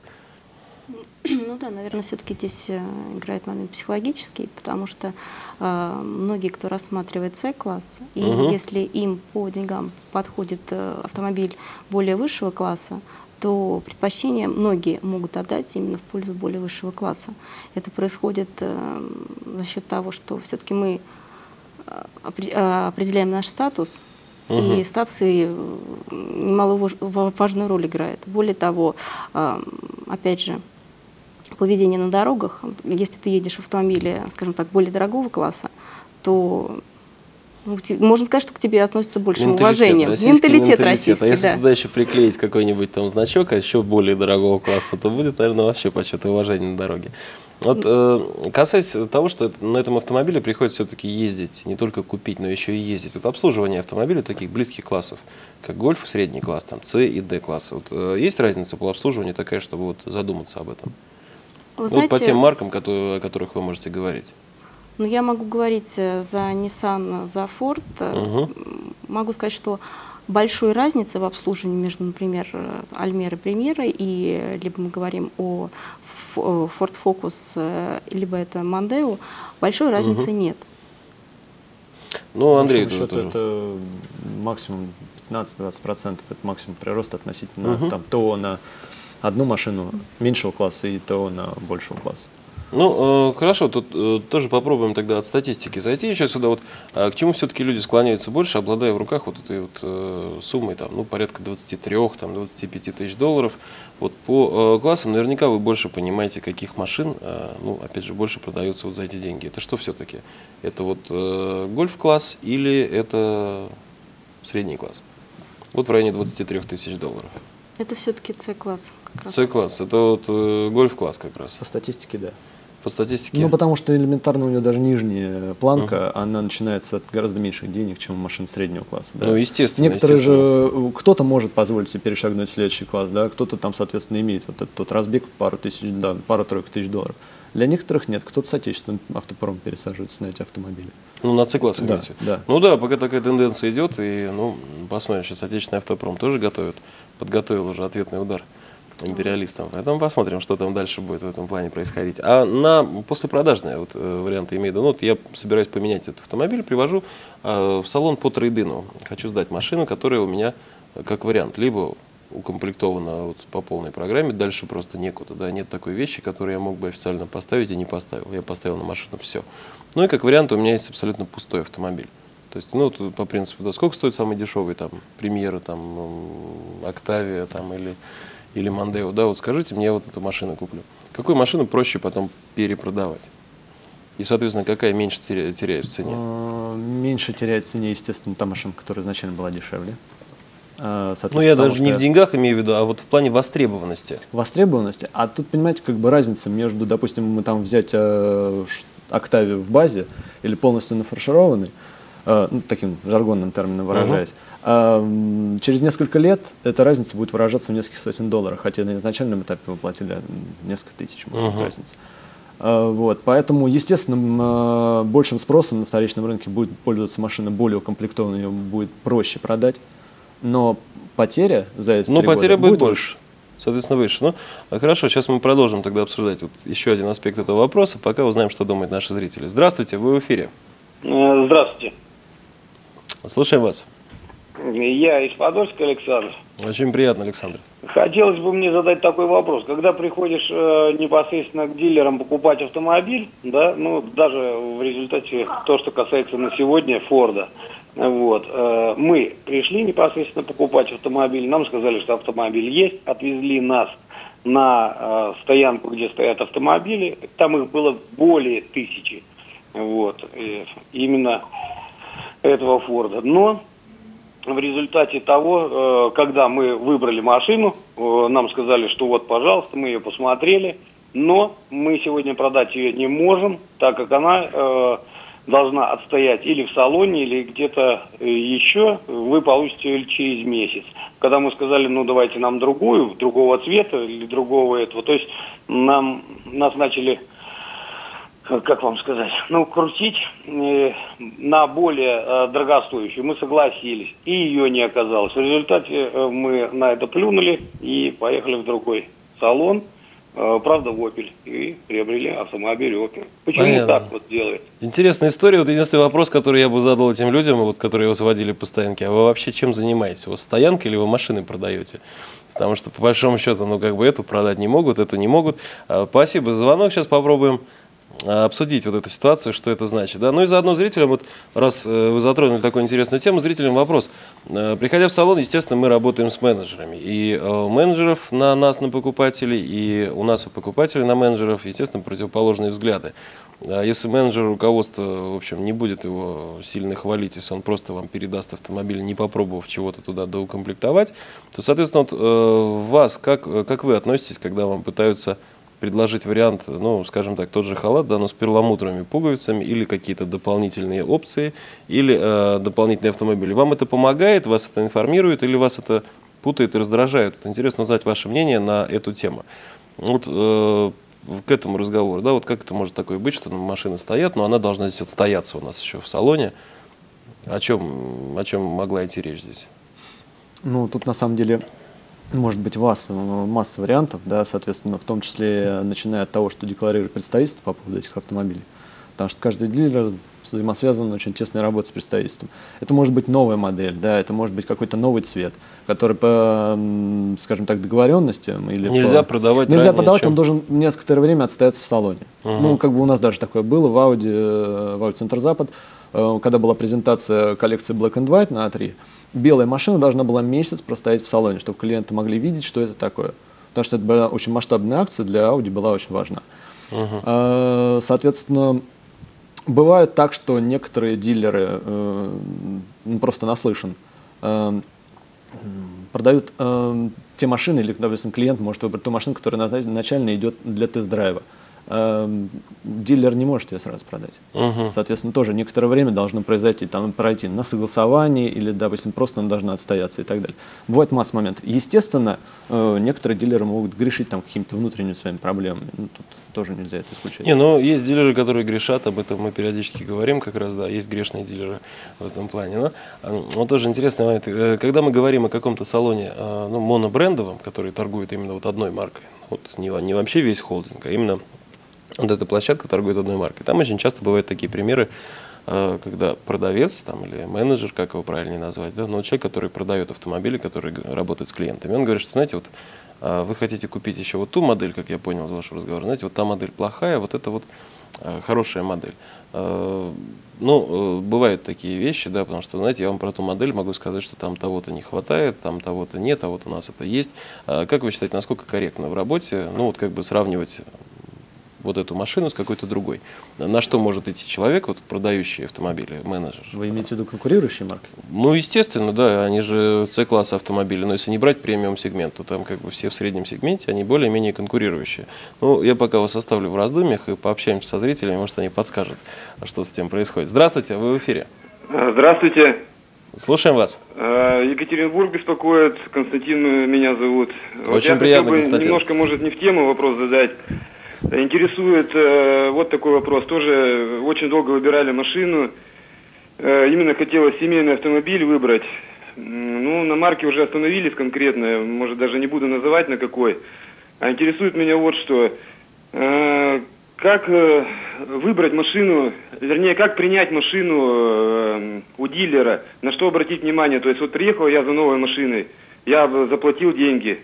Ну да, наверное, все-таки здесь играет момент психологический, потому что э, многие, кто рассматривает С-класс, и Угу. если им по деньгам подходит э, автомобиль более высшего класса, то предпочтение многие могут отдать именно в пользу более высшего класса. Это происходит э, за счет того, что все-таки мы определяем наш статус Угу. И стации немаловажную роль играют. Более того, опять же, поведение на дорогах, если ты едешь в автомобиле, скажем так, более дорогого класса, то ну, можно сказать, что к тебе относятся большим уважением. Российский менталитет, менталитет. российский, а если да. туда еще приклеить какой-нибудь там значок, а еще более дорогого класса, то будет, наверное, вообще почет и уважение на дороге. Вот э, касаясь того, что на этом автомобиле приходится все-таки ездить, не только купить, но еще и ездить. Вот обслуживание автомобиля таких близких классов, как гольф, средний класс, там С и Д класса. Вот, э, есть разница по обслуживанию такая, чтобы вот задуматься об этом? Вы ну, знаете, вот по тем маркам, которые, о которых вы можете говорить. Ну, я могу говорить за Nissan, за Ford. Угу. Могу сказать, что большой разницы в обслуживании между, например, Альмерой, Примерой, и либо мы говорим о Ford Focus, либо это Mondeo, большой разницы угу. нет. Ну, Андрей, это, тоже. это максимум пятнадцать-двадцать процентов, это максимум прироста относительно угу. там, ТО на одну машину меньшего класса и ТО на большего класса. Ну, э, хорошо, тут э, тоже попробуем тогда от статистики зайти еще сюда. Вот, а к чему все-таки люди склоняются больше, обладая в руках вот этой вот э, суммой, там, ну, порядка двадцати трёх, там, двадцати пяти тысяч долларов. Вот по э, классам наверняка вы больше понимаете, каких машин, э, ну, опять же, больше продаются вот за эти деньги. Это что все-таки? Это вот э, гольф-класс или это средний класс? Вот в районе двадцати трёх тысяч долларов. Это все-таки С-класс. С-класс, это вот э, гольф-класс как раз. По статистике, да. По статистике? Ну, потому что элементарно у нее даже нижняя планка, uh-huh. она начинается от гораздо меньших денег, чем у машин среднего класса. Да? Ну, естественно. Некоторые естественно. же, кто-то может позволить себе перешагнуть в следующий класс, да, кто-то там, соответственно, имеет вот этот тот разбег в пару тысяч, да, пару-тройку тысяч долларов. Для некоторых нет, кто-то с отечественным автопромом пересаживается на эти автомобили. Ну, на С-класс, да, имеете? Да. Ну да, пока такая тенденция идет, и, ну, посмотрим, сейчас отечественный автопром тоже готовит, подготовил уже ответный удар империалистам. Поэтому посмотрим, что там дальше будет в этом плане происходить. А на послепродажные вот, э, варианты имею в виду. Ну, вот я собираюсь поменять этот автомобиль, привожу э, в салон по трейдину. Хочу сдать машину, которая у меня э, как вариант. Либо укомплектована вот, по полной программе, дальше просто некуда. Да? Нет такой вещи, которую я мог бы официально поставить и не поставил. Я поставил на машину все. Ну и как вариант у меня есть абсолютно пустой автомобиль. То есть, ну, вот, по принципу, да, сколько стоит самый дешевый, там, Премьера, там, Октавия, там, или... или Mondeo, да, вот скажите мне, я вот эту машину куплю. Какую машину проще потом перепродавать? И, соответственно, какая меньше теряет в цене? Меньше теряет в цене, естественно, та машина, которая изначально была дешевле. Ну, я даже не в деньгах имею в виду, а вот в плане востребованности. Востребованности? А тут, понимаете, как бы разница между, допустим, мы там взять Октавию в базе или полностью нафаршированный, ну, таким жаргонным термином выражаясь, uh-huh. а, через несколько лет эта разница будет выражаться в нескольких сотен долларов, хотя на изначальном этапе мы платили несколько тысяч, может быть, uh-huh. разница. А, вот, поэтому, естественно, большим спросом на вторичном рынке будет пользоваться машина более укомплектованной, ее будет проще продать, но потеря за эти ну, три потеря года будет больше. Соответственно, выше. Ну, хорошо, сейчас мы продолжим тогда обсуждать вот еще один аспект этого вопроса, пока узнаем, что думают наши зрители. Здравствуйте, вы в эфире. Здравствуйте. Слушаем вас. Я из Подольска, Александр. Очень приятно, Александр. Хотелось бы мне задать такой вопрос. Когда приходишь э, непосредственно к дилерам покупать автомобиль, да, ну, даже в результате то, что касается на сегодня Форда, вот, э, мы пришли непосредственно покупать автомобиль, нам сказали, что автомобиль есть, отвезли нас на э, стоянку, где стоят автомобили, там их было более тысячи, вот, э, именно этого Форда. Но в результате того, когда мы выбрали машину, нам сказали, что вот, пожалуйста, мы ее посмотрели, но мы сегодня продать ее не можем, так как она должна отстоять или в салоне, или где-то еще, вы получите ее через месяц. Когда мы сказали, ну давайте нам другую, другого цвета или другого этого, то есть нам, нас начали... как вам сказать, ну, крутить э, на более э, дорогостоящую. Мы согласились, и ее не оказалось. В результате э, мы на это плюнули и поехали в другой салон, э, правда, в Opel, и приобрели автомобиль Opel. Почему Понятно. Так вот делает? Интересная история. Вот единственный вопрос, который я бы задал этим людям, вот, которые вас водили по стоянке, а вы вообще чем занимаетесь? У вас стоянка или вы машины продаете? Потому что, по большому счету, ну, как бы эту продать не могут, эту не могут. А, спасибо за звонок. Сейчас попробуем обсудить вот эту ситуацию, что это значит. Да? Ну и заодно зрителям, вот раз вы затронули такую интересную тему, зрителям вопрос. Приходя в салон, естественно, мы работаем с менеджерами. И у менеджеров на нас, на покупателей, и у нас у покупателей на менеджеров, естественно, противоположные взгляды. Если менеджер руководства, в общем, не будет его сильно хвалить, если он просто вам передаст автомобиль, не попробовав чего-то туда доукомплектовать, то, соответственно, вот, вас, как, как вы относитесь, когда вам пытаются предложить вариант, ну, скажем так, тот же халат, да, но с перламутровыми пуговицами, или какие-то дополнительные опции, или э, дополнительные автомобили. Вам это помогает, вас это информирует, или вас это путает и раздражает? Это интересно узнать ваше мнение на эту тему. Вот э, к этому разговору, да, вот как это может такое быть, что машины стоят, но она должна здесь отстояться у нас еще в салоне. О чем, о чем могла идти речь здесь? Ну, тут на самом деле может быть масса, масса вариантов, да, соответственно, в том числе начиная от того, что декларирует представительство по поводу этих автомобилей. Потому что каждый дилер взаимосвязан очень тесной работой с представительством. Это может быть новая модель, да, это может быть какой-то новый цвет, который по, скажем так, договоренностям или нельзя по... продавать. Нельзя продавать, он должен некоторое время отстояться в салоне. Угу. Ну, как бы у нас даже такое было в Audi, в Audi Центр Запад, когда была презентация коллекции Black and White на а три. Белая машина должна была месяц простоять в салоне, чтобы клиенты могли видеть, что это такое. Потому что это была очень масштабная акция, для Audi была очень важна. Uh-huh. Соответственно, бывает так, что некоторые дилеры, просто наслышан, продают те машины, или, допустим, клиент может выбрать ту машину, которая начально идет для тест-драйва. Дилер не может ее сразу продать. Uh-huh. Соответственно, тоже некоторое время должно произойти, там, пройти на согласование или, допустим, просто она должна отстояться и так далее. Бывает масса моментов. Естественно, некоторые дилеры могут грешить там какими-то внутренними своими проблемами. Ну, тут тоже нельзя это исключать. Не, ну, есть дилеры, которые грешат, об этом мы периодически говорим, как раз, да, есть грешные дилеры в этом плане. Но вот тоже интересный момент. Когда мы говорим о каком-то салоне, ну, монобрендовом, который торгует именно вот одной маркой, вот не, не вообще весь холдинг, а именно вот эта площадка торгует одной маркой. Там очень часто бывают такие примеры, когда продавец там, или менеджер, как его правильнее назвать, да, но человек, который продает автомобили, который работает с клиентами, он говорит, что, знаете, вот вы хотите купить еще вот ту модель, как я понял из вашего разговора, знаете, вот та модель плохая, вот это вот хорошая модель. Ну, бывают такие вещи, да, потому что, знаете, я вам про ту модель могу сказать, что там того-то не хватает, там того-то нет, а вот у нас это есть. Как вы считаете, насколько корректно в работе, ну, вот как бы сравнивать вот эту машину с какой-то другой? На что может идти человек, вот продающий автомобили, менеджер? Вы имеете в виду конкурирующие марки? Ну, естественно, да, они же С-класса автомобили, но если не брать премиум сегмент, то там как бы все в среднем сегменте, они более-менее конкурирующие. Ну, я пока вас оставлю в раздумьях и пообщаемся со зрителями, может, они подскажут, что с этим происходит. Здравствуйте, вы в эфире. Здравствуйте. Слушаем вас. Екатеринбург беспокоит, Константин меня зовут. Очень вот приятно, Константин. Я немножко, может, не в тему вопрос задать. Интересует э, вот такой вопрос. Тоже очень долго выбирали машину. Э, именно хотелось семейный автомобиль выбрать. Ну, на марке уже остановились конкретно. Может, даже не буду называть на какой. А интересует меня вот что. Э, как э, выбрать машину, вернее, как принять машину э, у дилера, на что обратить внимание. То есть, вот приехал я за новой машиной, я заплатил деньги.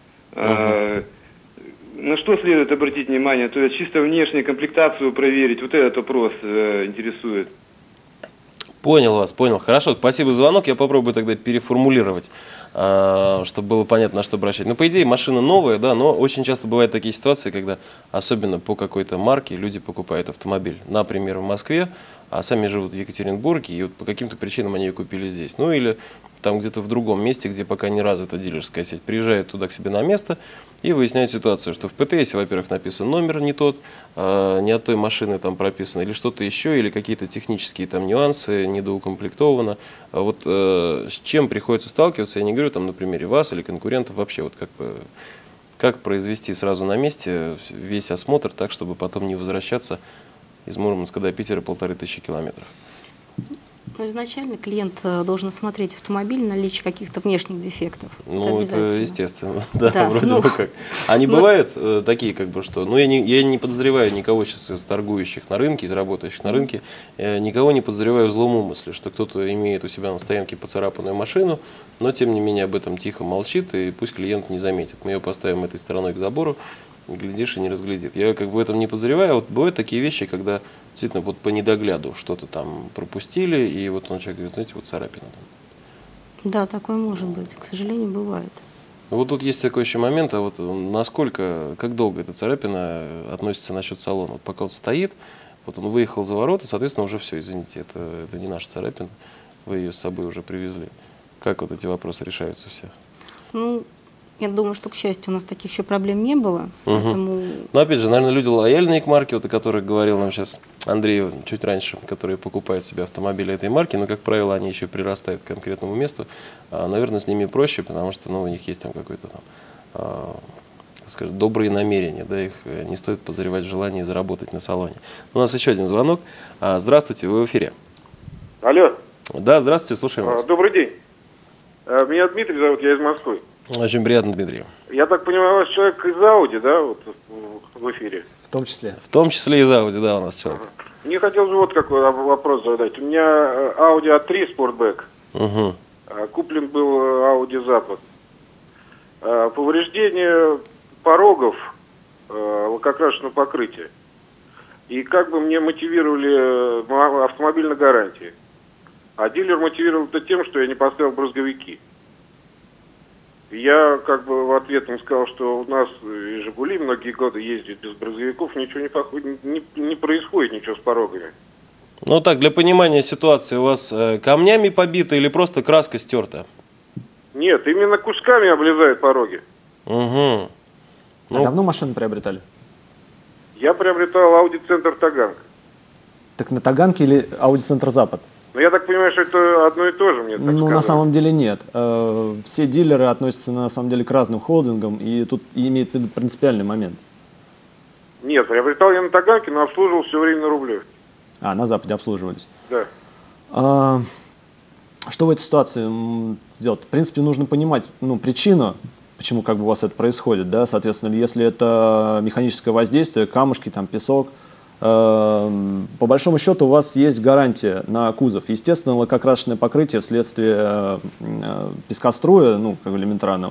Э, На что следует обратить внимание? То есть чисто внешнюю комплектацию проверить. Вот этот вопрос э, интересует. Понял вас, понял. Хорошо, спасибо за звонок. Я попробую тогда переформулировать, э, чтобы было понятно, на что обращать. Ну, по идее, машина новая, да, но очень часто бывают такие ситуации, когда, особенно по какой-то марке, люди покупают автомобиль. Например, в Москве, а сами живут в Екатеринбурге, и вот по каким-то причинам они ее купили здесь. Ну, или там где-то в другом месте, где пока не развита дилерская сеть. Приезжают туда к себе на место и выясняют ситуацию, что в ПТС, во-первых, написан номер не тот, э, не от той машины там прописано, или что-то еще, или какие-то технические там нюансы, недоукомплектовано. А вот э, с чем приходится сталкиваться, я не говорю там на примере вас или конкурентов, вообще вот как бы, как произвести сразу на месте весь осмотр так, чтобы потом не возвращаться из Мурманска до Питера полторы тысячи километров. Но изначально клиент должен смотреть автомобиль на наличие каких-то внешних дефектов. Ну, это, это естественно, да, да, вроде ну, бы как. Они ну, бывают э, такие, как бы, что, ну, я не, я не подозреваю никого сейчас из торгующих на рынке, из работающих на рынке, э, никого не подозреваю в злом умысле, что кто-то имеет у себя на стоянке поцарапанную машину, но, тем не менее, об этом тихо молчит, и пусть клиент не заметит. Мы ее поставим этой стороной к забору, глядишь и не разглядит. Я как бы в этом не подозреваю. Вот бывают такие вещи, когда действительно вот по недогляду что-то там пропустили, и вот он человек говорит, знаете, вот царапина там. Да, такое может быть. К сожалению, бывает. Вот тут есть такой еще момент, а вот насколько, как долго эта царапина относится насчет салона. Вот пока он стоит, вот он выехал за ворота, соответственно, уже все, извините, это, это не наша царапина, вы ее с собой уже привезли. Как вот эти вопросы решаются все? Ну, я думаю, что, к счастью, у нас таких еще проблем не было. Угу. Поэтому... Но опять же, наверное, люди лояльные к марке, вот о которых говорил нам сейчас Андрей чуть раньше, которые покупают себе автомобили этой марки, но, как правило, они еще прирастают к конкретному месту. А, наверное, с ними проще, потому что ну, у них есть там какой-то там, а, скажем, добрые намерения, да, их не стоит подозревать в желании заработать на салоне. У нас еще один звонок. А, здравствуйте, вы в эфире. Алло. Да, здравствуйте, слушаем вас. Добрый день. Меня Дмитрий зовут, я из Москвы. Очень приятно, Дмитрий. Я так понимаю, у вас человек из Ауди, да, вот в эфире? В том числе. В том числе из Ауди, да, у нас человек. Ага. Мне хотелось вот какой вопрос задать. У меня Audi а три Sportback. Угу. Куплен был Audi Запад. Повреждение порогов, лакокрашенного покрытия. И как бы мне мотивировали автомобиль на гарантии. А дилер мотивировал это тем, что я не поставил брызговики. Я как бы в ответ им сказал, что у нас и «Жигули» многие годы ездят без брызговиков, ничего не, не, не происходит, ничего с порогами. Ну так, для понимания ситуации, у вас э, камнями побита или просто краска стерта? Нет, именно кусками облезают пороги. Угу. А ну, давно машину приобретали? Я приобретал Audi Центр Таганг. Так на Таганке или Audi Центр Запад? Ну, я так понимаю, что это одно и то же, мне так Ну, сказали. на самом деле нет. Все дилеры относятся, на самом деле, к разным холдингам, и тут имеет принципиальный момент. Нет, приобретал я на Таганке, но обслуживал все время на Рублевке. А, на Западе обслуживались. Да. А, что в этой ситуации сделать? В принципе, нужно понимать ну, причину, почему как бы у вас это происходит. Да? Соответственно, если это механическое воздействие, камушки, там, песок, по большому счету у вас есть гарантия на кузов. Естественно, лакокрасочное покрытие вследствие пескоструя, ну, как элементарного,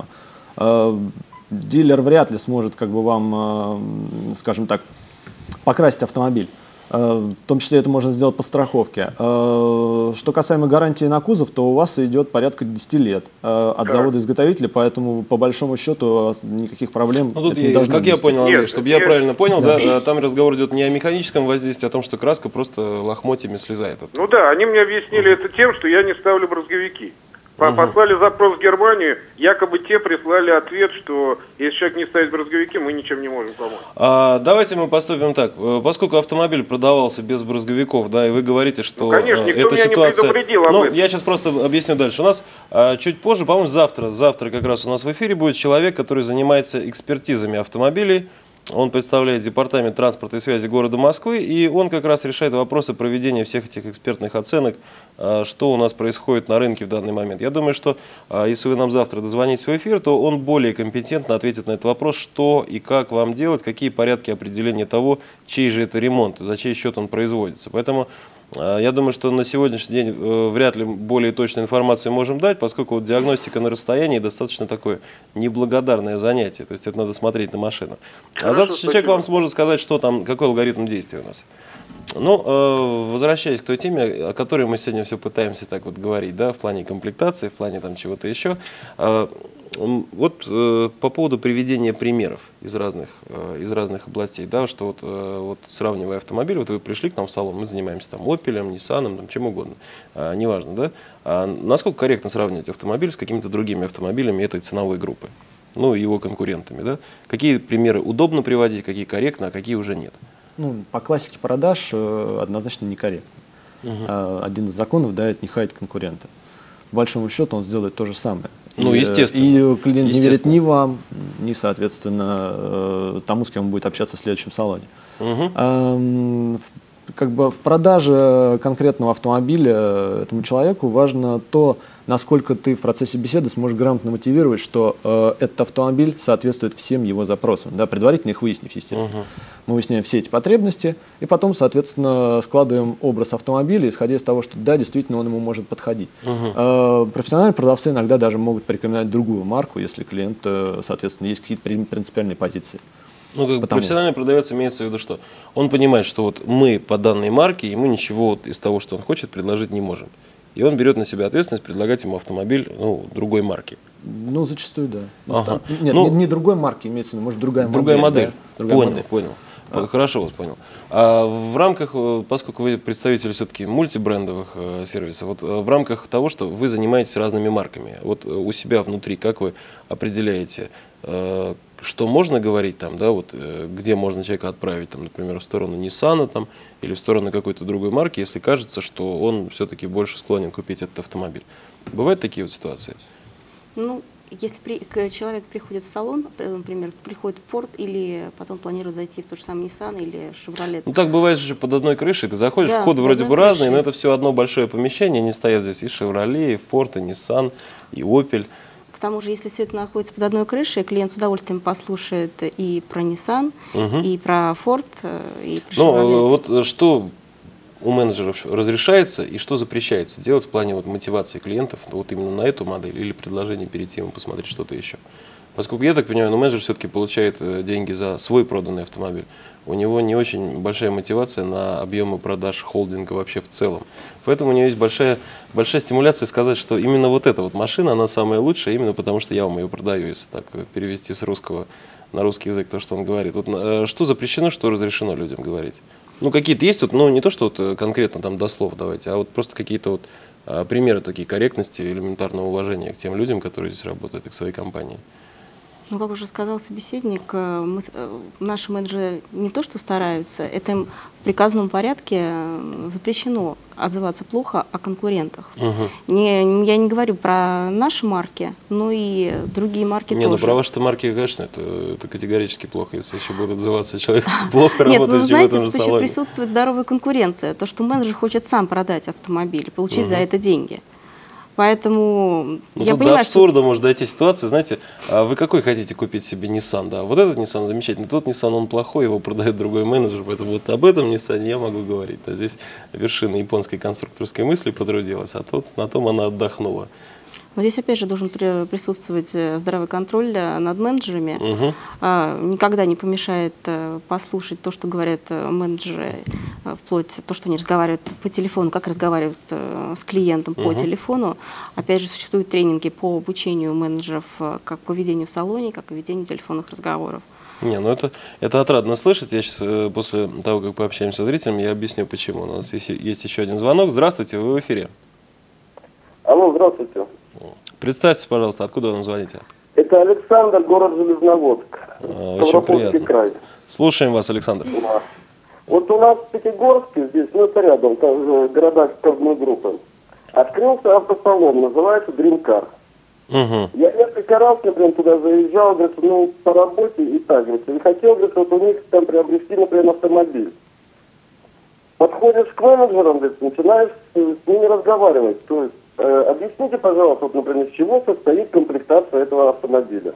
дилер вряд ли сможет как бы вам, скажем так, покрасить автомобиль. В том числе это можно сделать по страховке. Что касаемо гарантии на кузов, то у вас идет порядка десяти лет от завода-изготовителя, поэтому по большому счету у вас никаких проблем ну, тут не я, должно как быть. я понял, Андрей, Нет, чтобы нет. я правильно понял, Да. Да, там разговор идет не о механическом воздействии, а о том, что краска просто лохмотьями слезает. Ну да, они мне объяснили это тем, что я не ставлю брызговики. Угу. Послали запрос в Германию, якобы те прислали ответ, что если человек не ставит брызговики, мы ничем не можем помочь. А, давайте мы поступим так. Поскольку автомобиль продавался без брызговиков, да, и вы говорите, что Ну, конечно, никто эта меня не ситуация... предупредил об ну, этом. я сейчас просто объясню дальше. У нас а, чуть позже, по-моему, завтра, завтра как раз у нас в эфире будет человек, который занимается экспертизами автомобилей. Он представляет департамент транспорта и связи города Москвы, и он как раз решает вопросы проведения всех этих экспертных оценок, что у нас происходит на рынке в данный момент. Я думаю, что если вы нам завтра дозвонитесь в эфир, то он более компетентно ответит на этот вопрос, что и как вам делать, какие порядки определения того, чей же это ремонт, за чей счет он производится. Поэтому я думаю, что на сегодняшний день вряд ли более точную информацию можем дать, поскольку вот диагностика на расстоянии достаточно такое неблагодарное занятие. То есть это надо смотреть на машину. А завтра человек вам сможет сказать, что там, какой алгоритм действия у нас. Ну, возвращаясь к той теме, о которой мы сегодня все пытаемся так вот говорить, да, в плане комплектации, в плане там чего-то еще. Вот по поводу приведения примеров из разных, из разных областей, да, что вот, вот сравнивая автомобиль, вот вы пришли к нам в салон, мы занимаемся там Opel, Nissan, там, чем угодно, а, неважно, да. А насколько корректно сравнивать автомобиль с какими-то другими автомобилями этой ценовой группы, ну и его конкурентами, да? Какие примеры удобно приводить, какие корректно, а какие уже нет? Ну, по классике продаж э, однозначно некорректно. Угу. Э, один из законов, да, это не хаять конкурента. По большому счету он сделает то же самое. Ну, и, естественно. И клиент не верит ни вам, ни, соответственно, э, тому, с кем он будет общаться в следующем салоне. Угу. Э, как бы в продаже конкретного автомобиля этому человеку важно то, насколько ты в процессе беседы сможешь грамотно мотивировать, что э, этот автомобиль соответствует всем его запросам, да, предварительно их выяснив, естественно. Uh-huh. Мы выясняем все эти потребности и потом, соответственно, складываем образ автомобиля, исходя из того, что да, действительно он ему может подходить. Uh-huh. э, профессиональные продавцы иногда даже могут порекомендовать другую марку, если клиент, э, соответственно, есть какие-то принципиальные позиции. Ну, как Потому... профессиональный продавец имеется в виду, что он понимает, что вот мы по данной марке, ему ничего вот из того, что он хочет, предложить не можем. И он берет на себя ответственность предлагать ему автомобиль, ну, другой марки. Ну, зачастую, да. Ага. Нет, ну, не, не другой марки имеется в виду, может, другая, другая модель. модель. Да? Другая понял, модель. понял. А. Хорошо вас понял. А в рамках, поскольку вы представитель все-таки мультибрендовых э, сервисов, вот в рамках того, что вы занимаетесь разными марками, вот у себя внутри, как вы определяете, э, что можно говорить там, да, вот э, где можно человека отправить, там, например, в сторону Nissan там, или в сторону какой-то другой марки, если кажется, что он все-таки больше склонен купить этот автомобиль. Бывают такие вот ситуации? Ну, если при, человек приходит в салон, например, приходит в Ford или потом планирует зайти в тот же самый Nissan или Chevrolet. Ну так бывает же под одной крышей. Ты заходишь, да, входы вроде бы крышей. разные, но это все одно большое помещение. Они стоят здесь и Chevrolet, и Ford, и Nissan, и Opel. К тому же, если все это находится под одной крышей, клиент с удовольствием послушает и про Nissan, угу. и про Ford, и про Chevrolet. Ну вот что у менеджеров разрешается и что запрещается делать в плане вот мотивации клиентов вот именно на эту модель или предложение перейти ему посмотреть что-то еще? Поскольку я так понимаю, ну, менеджер все-таки получает деньги за свой проданный автомобиль. У него не очень большая мотивация на объемы продаж холдинга вообще в целом. Поэтому у него есть большая, большая стимуляция сказать, что именно вот эта вот машина, она самая лучшая, именно потому что я вам ее продаю, если так перевести с русского на русский язык то, что он говорит. Вот, что запрещено, что разрешено людям говорить? Ну, какие-то есть вот, ну, не то, что вот конкретно там до слов давайте, а вот просто какие-то вот а, примеры такие корректности, элементарного уважения к тем людям, которые здесь работают, и к своей компании. Ну, как уже сказал собеседник, мы, наши менеджеры не то что стараются, это им в приказном порядке запрещено отзываться плохо о конкурентах. Угу. Не, я не говорю про наши марки, но и другие марки не, тоже. Не, ну про ваши марки, конечно, это, это категорически плохо, если еще будет отзываться человек плохо Нет, работающий ну, знаете, в этом же тут салоне. еще присутствует здоровая конкуренция, то, что менеджер хочет сам продать автомобиль, получить угу. за это деньги. Поэтому ну, я тут понимаю, до абсурда что... может дойти ситуация, знаете, а вы какой хотите купить себе Nissan, да, вот этот Nissan замечательный, тот Nissan он плохой, его продает другой менеджер, поэтому вот об этом Nissan я могу говорить. А здесь вершина японской конструкторской мысли потрудилась, а тут на том она отдохнула. Но здесь опять же должен присутствовать здравый контроль над менеджерами. Угу. Никогда не помешает послушать то, что говорят менеджеры, вплоть то, что они разговаривают по телефону, как разговаривают с клиентом по угу. телефону. Опять же, существуют тренинги по обучению менеджеров как по ведению в салоне, как и ведению телефонных разговоров. Не, ну это, это отрадно слышать. Я сейчас, после того, как пообщаемся с зрителями, я объясню, почему. У нас есть, есть еще один звонок. Здравствуйте, вы в эфире. Алло, здравствуйте. Представьтесь, пожалуйста, откуда вы нам звоните? Это Александр, город Железноводск. А, очень приятно. Край. Слушаем вас, Александр. Да. Вот у нас в Пятигорске, здесь, ну это рядом, там, города одной группы, открылся автосалон, называется Dream Car. Угу. Я несколько раз, например, туда заезжал, говорит, ну, по работе и так, говорит, и хотел, говорит, вот у них там приобрести, например, автомобиль. Подходишь к менеджерам, говорит, начинаешь с ними разговаривать, то есть объясните, пожалуйста, вот, например, из чего состоит комплектация этого автомобиля.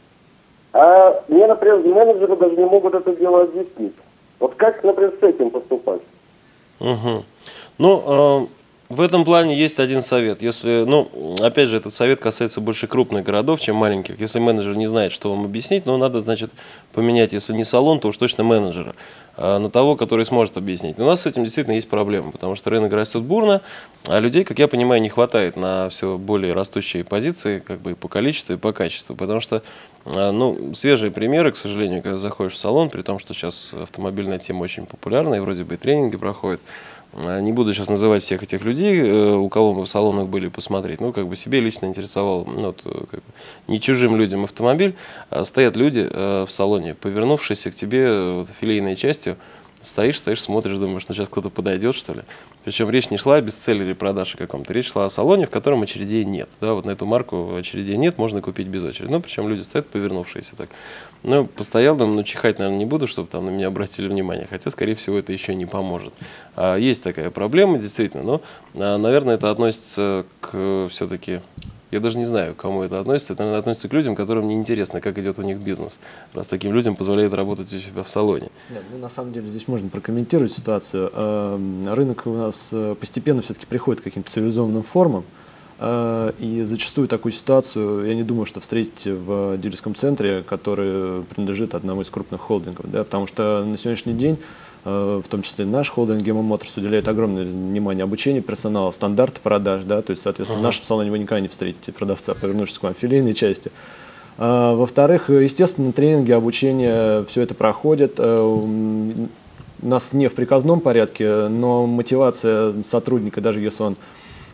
А мне, например, менеджеры даже не могут это дело объяснить. Вот как, например, с этим поступать? Угу. Ну, э, в этом плане есть один совет. Если, ну, опять же, этот совет касается больше крупных городов, чем маленьких. Если менеджер не знает, что вам объяснить, ну, надо, значит, поменять, если не салон, то уж точно менеджера на того, который сможет объяснить. У нас с этим действительно есть проблема, потому что рынок растет бурно, а людей, как я понимаю, не хватает на все более растущие позиции, как бы и по количеству, и по качеству, потому что, ну, свежие примеры, к сожалению, когда заходишь в салон, при том, что сейчас автомобильная тема очень популярна, и вроде бы и тренинги проходят, не буду сейчас называть всех этих людей, у кого мы в салонах были посмотреть, ну, как бы себе лично интересовал, ну, вот, как бы, не чужим людям автомобиль, а стоят люди в салоне, повернувшиеся к тебе вот, филейной частью, стоишь, стоишь, смотришь, думаешь, ну, сейчас кто-то подойдет, что ли. Причем речь не шла о бестселлере продаж каком-то, речь шла о салоне, в котором очередей нет. Да, вот на эту марку очередей нет, можно купить без очереди. Ну, причем люди стоят повернувшиеся так. Ну, постоял, думаю, ну, чихать, наверное, не буду, чтобы там на меня обратили внимание. Хотя, скорее всего, это еще не поможет. А, есть такая проблема, действительно, но, а, наверное, это относится к все-таки... Я даже не знаю, к кому это относится. Это, наверное, относится к людям, которым не интересно, как идет у них бизнес. Раз таким людям позволяет работать у себя в салоне. Нет, ну, на самом деле здесь можно прокомментировать ситуацию. Рынок у нас постепенно все-таки приходит к каким-то цивилизованным формам. И зачастую такую ситуацию, я не думаю, что встретите в дилерском центре, который принадлежит одному из крупных холдингов. Да, потому что на сегодняшний день, в том числе наш холдинг Гема Моторс, уделяет огромное внимание обучению персонала, стандарты продаж. Да, то есть, соответственно, uh-huh. в нашем салоне вы никогда не встретите продавца, повернувшись к вам в филейной части. Во-вторых, естественно, тренинги, обучение, все это проходит. У нас не в приказном порядке, но мотивация сотрудника, даже если он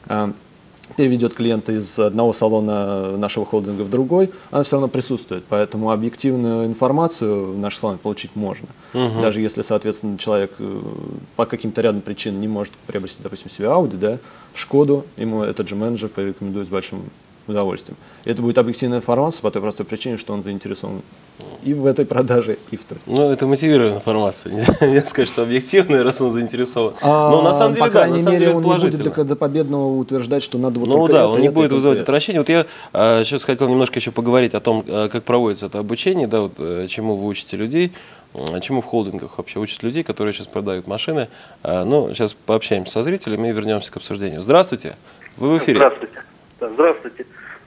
переведет клиента из одного салона нашего холдинга в другой, она все равно присутствует. Поэтому объективную информацию в наш салон получить можно. Угу. Даже если, соответственно, человек по каким-то рядам причин не может приобрести, допустим, себе Audi, да, Шкоду, ему этот же менеджер порекомендует с большим удовольствием. И это будет объективная информация по той простой причине, что он заинтересован и в этой продаже, и в той. Ну, это мотивированная информация. Нельзя сказать, что объективная, раз он заинтересован. А, Но на самом деле, по да, крайней мере, он не будет до, до победного утверждать, что надо вот ну, только да, это, он не это, будет это, вызывать это. отвращение. Вот я а, сейчас хотел немножко еще поговорить о том, как проводится это обучение, да, вот, чему вы учите людей, чему в холдингах вообще учат людей, которые сейчас продают машины. А, ну, сейчас пообщаемся со зрителями и вернемся к обсуждению. Здравствуйте, вы в эфире. Здравствуйте. Здравствуйте.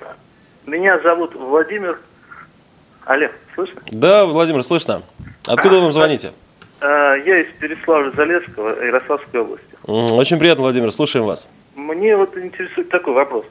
Меня зовут Владимир. Алло, слышно? Да, Владимир, слышно. Откуда вы нам звоните? Я из Переславля-Залесского, Ярославской области. Очень приятно, Владимир, слушаем вас. Мне вот интересует такой вопрос.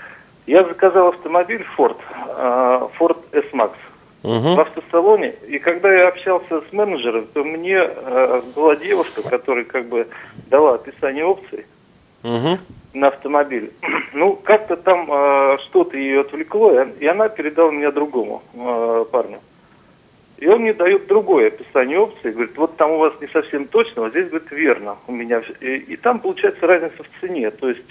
Я заказал автомобиль Ford, Ford S-Max угу. в автосалоне, и когда я общался с менеджером, то мне была девушка, которая как бы дала описание опций угу. на автомобиль. Ну, как-то там э, что-то ее отвлекло, и она передала меня другому э, парню. И он мне дает другое описание опции, говорит, вот там у вас не совсем точно, вот здесь, говорит, верно у меня. И, и там получается разница в цене. То есть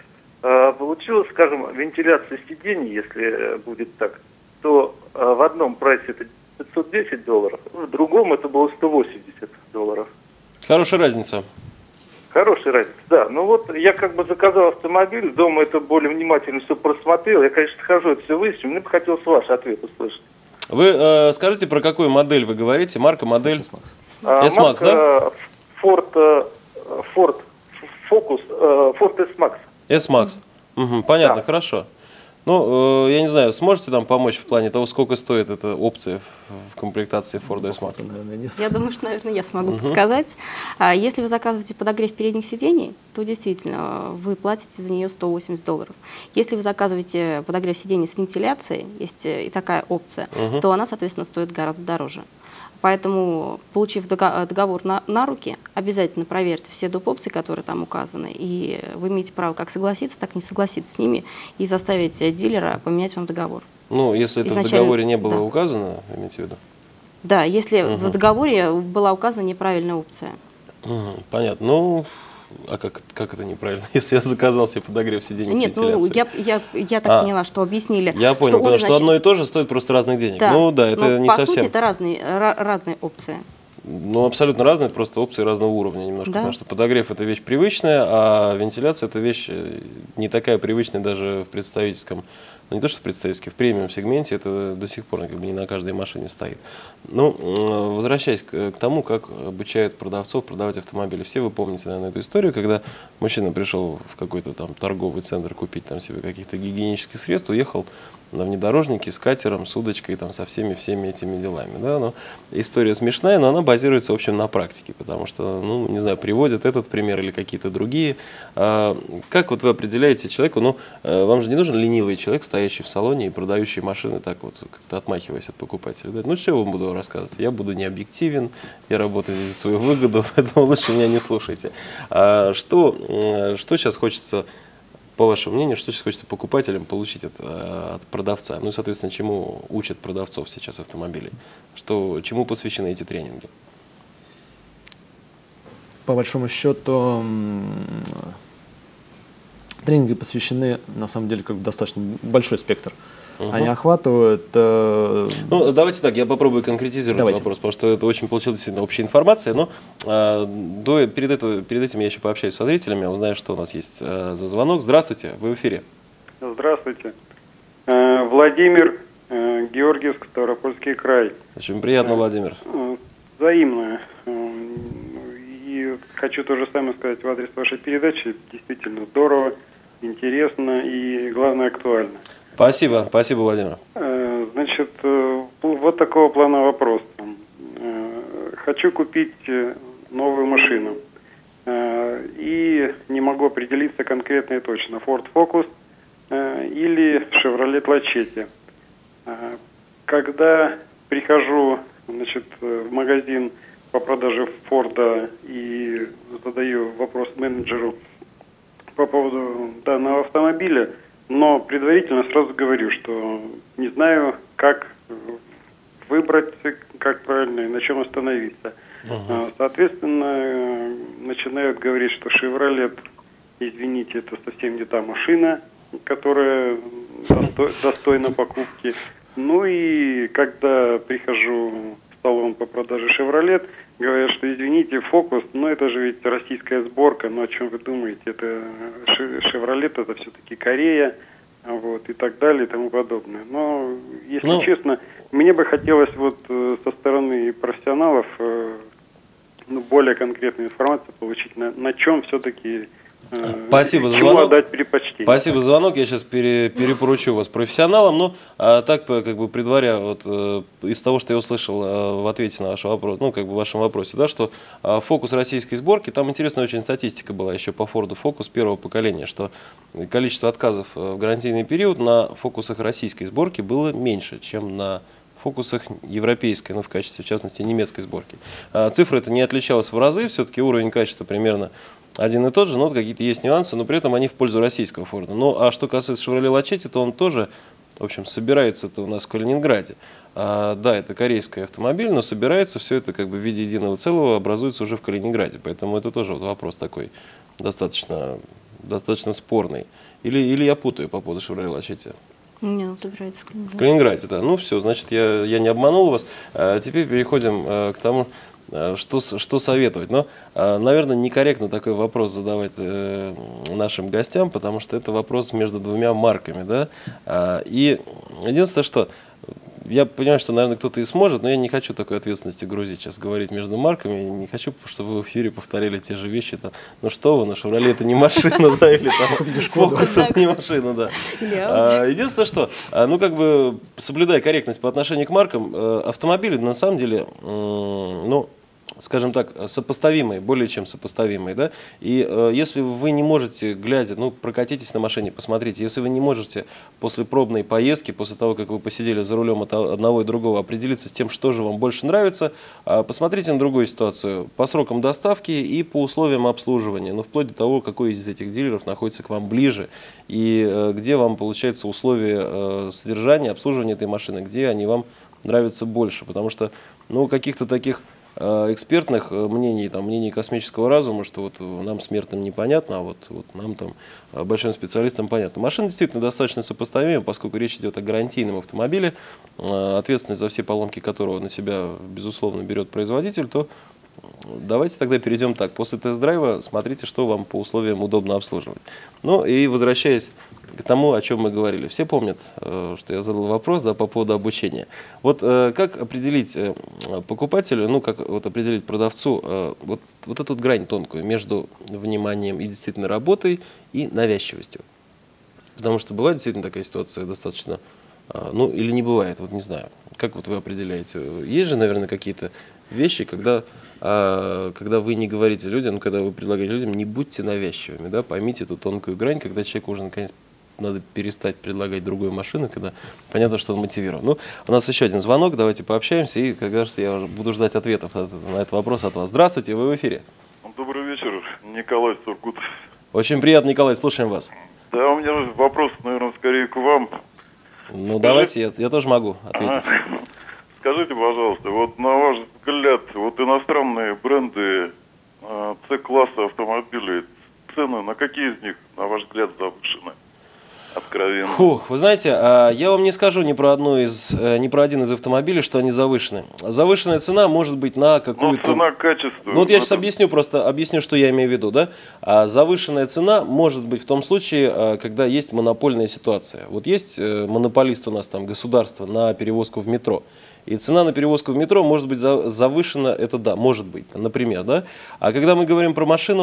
э, получилось, скажем, вентиляция сидений, если будет так, то э, в одном прайсе это пятьсот десять долларов, в другом это было сто восемьдесят долларов. Хорошая разница. Хорошая разница, да. Ну вот я как бы заказал автомобиль, дома это более внимательно все просмотрел. Я, конечно, схожу, это все выясню. Мне бы хотелось ваш ответ услышать. Вы э, скажите, про какую модель вы говорите? Марка, модель? S-Max, S-Max, да? Ford, Ford Focus, Ford S-Max. S-Max. Угу, понятно, да. Хорошо. Ну, э, я не знаю, сможете нам помочь в плане того, сколько стоит эта опция в, в комплектации Ford S-Max? Я думаю, что, наверное, я смогу угу. подсказать. Если вы заказываете подогрев передних сидений, то действительно вы платите за нее сто восемьдесят долларов. Если вы заказываете подогрев сидений с вентиляцией, есть и такая опция, угу. то она, соответственно, стоит гораздо дороже. Поэтому, получив договор на, на руки, обязательно проверьте все доп. Опции, которые там указаны. И вы имеете право как согласиться, так и не согласиться с ними и заставить дилера поменять вам договор. Ну, если это Изначально... в договоре не было да. указано, имейте в виду? Да, если угу. в договоре была указана неправильная опция. Угу, понятно. Ну, а как, как это неправильно? Если я заказал себе подогрев сидений Нет, с вентиляцией? ну, я, я, я так а, поняла, что объяснили. Я понял, что потому что одно и то же стоит просто разных денег. Да, ну да, это но не по совсем. По сути, это разные, разные опции. Ну, абсолютно разные, это просто опции разного уровня немножко. Да. Потому что подогрев – это вещь привычная, а вентиляция – это вещь не такая привычная даже в представительском, ну не то что в представительском, в премиум-сегменте это до сих пор как бы не на каждой машине стоит. Ну, возвращаясь к, к тому, как обучают продавцов продавать автомобили. Все вы помните, наверное, эту историю, когда мужчина пришел в какой-то там торговый центр купить там себе каких-то гигиенических средств, уехал на внедорожнике с катером, с удочкой, там, со всеми-всеми этими делами. Да? Но история смешная, но она базируется, в общем, на практике, потому что, ну, не знаю, приводят этот пример или какие-то другие. А, как вот вы определяете человека, ну, вам же не нужен ленивый человек, стоящий в салоне и продающий машины, так вот, как-то отмахиваясь от покупателя. Да? Ну, что я вам буду рассказывать? Я буду не объективен, я работаю за свою выгоду, поэтому лучше меня не слушайте. А, что, что сейчас хочется... По вашему мнению, что сейчас хочется покупателям получить от, от продавца? Ну и, соответственно, чему учат продавцов сейчас автомобилей? Что, чему посвящены эти тренинги? По большому счету, тренинги посвящены, на самом деле, как бы достаточно большой спектр. Угу. Они охватывают... Э... Ну, давайте так, я попробую конкретизировать давайте. вопрос, потому что это очень получилась действительно общая информация, но э, до, перед, это, перед этим я еще пообщаюсь со зрителями, я узнаю, что у нас есть э, за звонок. Здравствуйте, вы в эфире. Здравствуйте. Э, Владимир, э, Георгиевск, Ставропольский край. Очень приятно, Владимир. Э, взаимно. Э, и хочу то же самое сказать в адрес вашей передачи. Действительно здорово. интересно и, главное, актуально. Спасибо, спасибо, Владимир. Значит, вот такого плана вопрос. Хочу купить новую машину и не могу определиться конкретно и точно, Ford Focus или Chevrolet Lachetti. Когда прихожу, значит, в магазин по продаже Форда и задаю вопрос менеджеру по поводу данного автомобиля, но предварительно сразу говорю, что не знаю, как выбрать, как правильно и на чем остановиться. Uh-huh. Соответственно, начинают говорить, что Chevrolet, извините, это совсем не та машина, которая достой, достойна покупки. Ну и когда прихожу в салон по продаже Chevrolet, говорят, что извините, Focus, но это же ведь российская сборка, ну о чем вы думаете, это Chevrolet, это все-таки Корея, вот, и так далее, и тому подобное. Но, если ну... честно, мне бы хотелось вот со стороны профессионалов ну, более конкретную информацию получить, на, на чем все-таки Спасибо за звонок. Отдать предпочтение. Спасибо за звонок. Я сейчас пере, перепоручу вас профессионалам. Но а, так, как бы предваря, вот, э, из того, что я услышал э, в ответе на ваш вопрос, ну, как бы в вашем вопросе, да, что э, Focus российской сборки, там интересная очень статистика была еще по Ford Focus первого поколения, что количество отказов в гарантийный период на фокусах российской сборки было меньше, чем на фокусах европейской, ну, в качестве, в частности, немецкой сборки. А, цифра эта не отличалась в разы, все-таки уровень качества примерно один и тот же, но вот какие-то есть нюансы, но при этом они в пользу российского Форда. Ну, а что касается Chevrolet Lachetti, то он тоже, в общем, собирается-то у нас в Калининграде. А, да, это корейский автомобиль, но собирается все это как бы в виде единого целого, образуется уже в Калининграде. Поэтому это тоже вот вопрос такой достаточно, достаточно спорный. Или, или я путаю по поводу Chevrolet Lachetti? Нет, он собирается в Калининграде. В Калининграде, да. Ну все, значит, я, я не обманул вас. А теперь переходим а, к тому, Что, что советовать? Но, наверное, некорректно такой вопрос задавать э, нашим гостям, потому что это вопрос между двумя марками. Да? И единственное, что я понимаю, что, наверное, кто-то и сможет, но я не хочу такой ответственности грузить сейчас говорить между марками. Я не хочу, чтобы вы в эфире повторили те же вещи. Там, ну что вы, ну Chevrolet это не машина, да, или там Focus это не машина, да. Единственное, что, ну как бы соблюдая корректность по отношению к маркам, автомобили на самом деле, ну, скажем так, сопоставимые, более чем сопоставимые, да, и э, если вы не можете, глядя, ну, прокатитесь на машине, посмотрите, если вы не можете после пробной поездки, после того, как вы посидели за рулем от одного и другого, определиться с тем, что же вам больше нравится, э, посмотрите на другую ситуацию, по срокам доставки и по условиям обслуживания, ну, вплоть до того, какой из этих дилеров находится к вам ближе, и э, где вам, получается, условия э, содержания, обслуживания этой машины, где они вам нравятся больше, потому что, ну, каких-то таких экспертных мнений, там, мнений космического разума, что вот нам, смертным, непонятно, а вот, вот нам, там, большим специалистам, понятно. Машина действительно достаточно сопоставима, поскольку речь идет о гарантийном автомобиле, ответственность за все поломки которого на себя, безусловно, берет производитель, то давайте тогда перейдем так. После тест-драйва смотрите, что вам по условиям удобно обслуживать. Ну и возвращаясь к тому, о чем мы говорили. Все помнят, что я задал вопрос, да, по поводу обучения. Вот как определить покупателю, ну как вот определить продавцу вот, вот эту грань тонкую между вниманием и действительно работой и навязчивостью? Потому что бывает действительно такая ситуация достаточно, ну или не бывает, вот не знаю. Как вот вы определяете? Есть же, наверное, какие-то вещи, когда, когда вы не говорите людям, ну, когда вы предлагаете людям, не будьте навязчивыми, да, поймите эту тонкую грань, когда человек уже наконец надо перестать предлагать другую машину, когда понятно, что он мотивирован. Ну, у нас еще один звонок, давайте пообщаемся, и, как кажется, я уже буду ждать ответов на этот вопрос от вас. Здравствуйте, вы в эфире. Добрый вечер, Николай Сургут. Очень приятно, Николай, слушаем вас. Да, у меня вопрос, наверное, скорее к вам. Ну, Скажи... давайте, я, я тоже могу ответить. А, скажите, пожалуйста, вот на ваш взгляд, вот иностранные бренды С-класса автомобилей, цены на какие из них, на ваш взгляд, завышены? Откровенно. Фух, вы знаете, я вам не скажу ни про, одну из, ни про один из автомобилей, что они завышены. Завышенная цена может быть на какую-то... Ну, цена, качество. Ну, вот я сейчас объясню, просто объясню, что я имею в виду, да. Завышенная цена может быть в том случае, когда есть монопольная ситуация. Вот есть монополист у нас, там, государство на перевозку в метро. И цена на перевозку в метро может быть завышена, это да, может быть, например, да. А когда мы говорим про машину,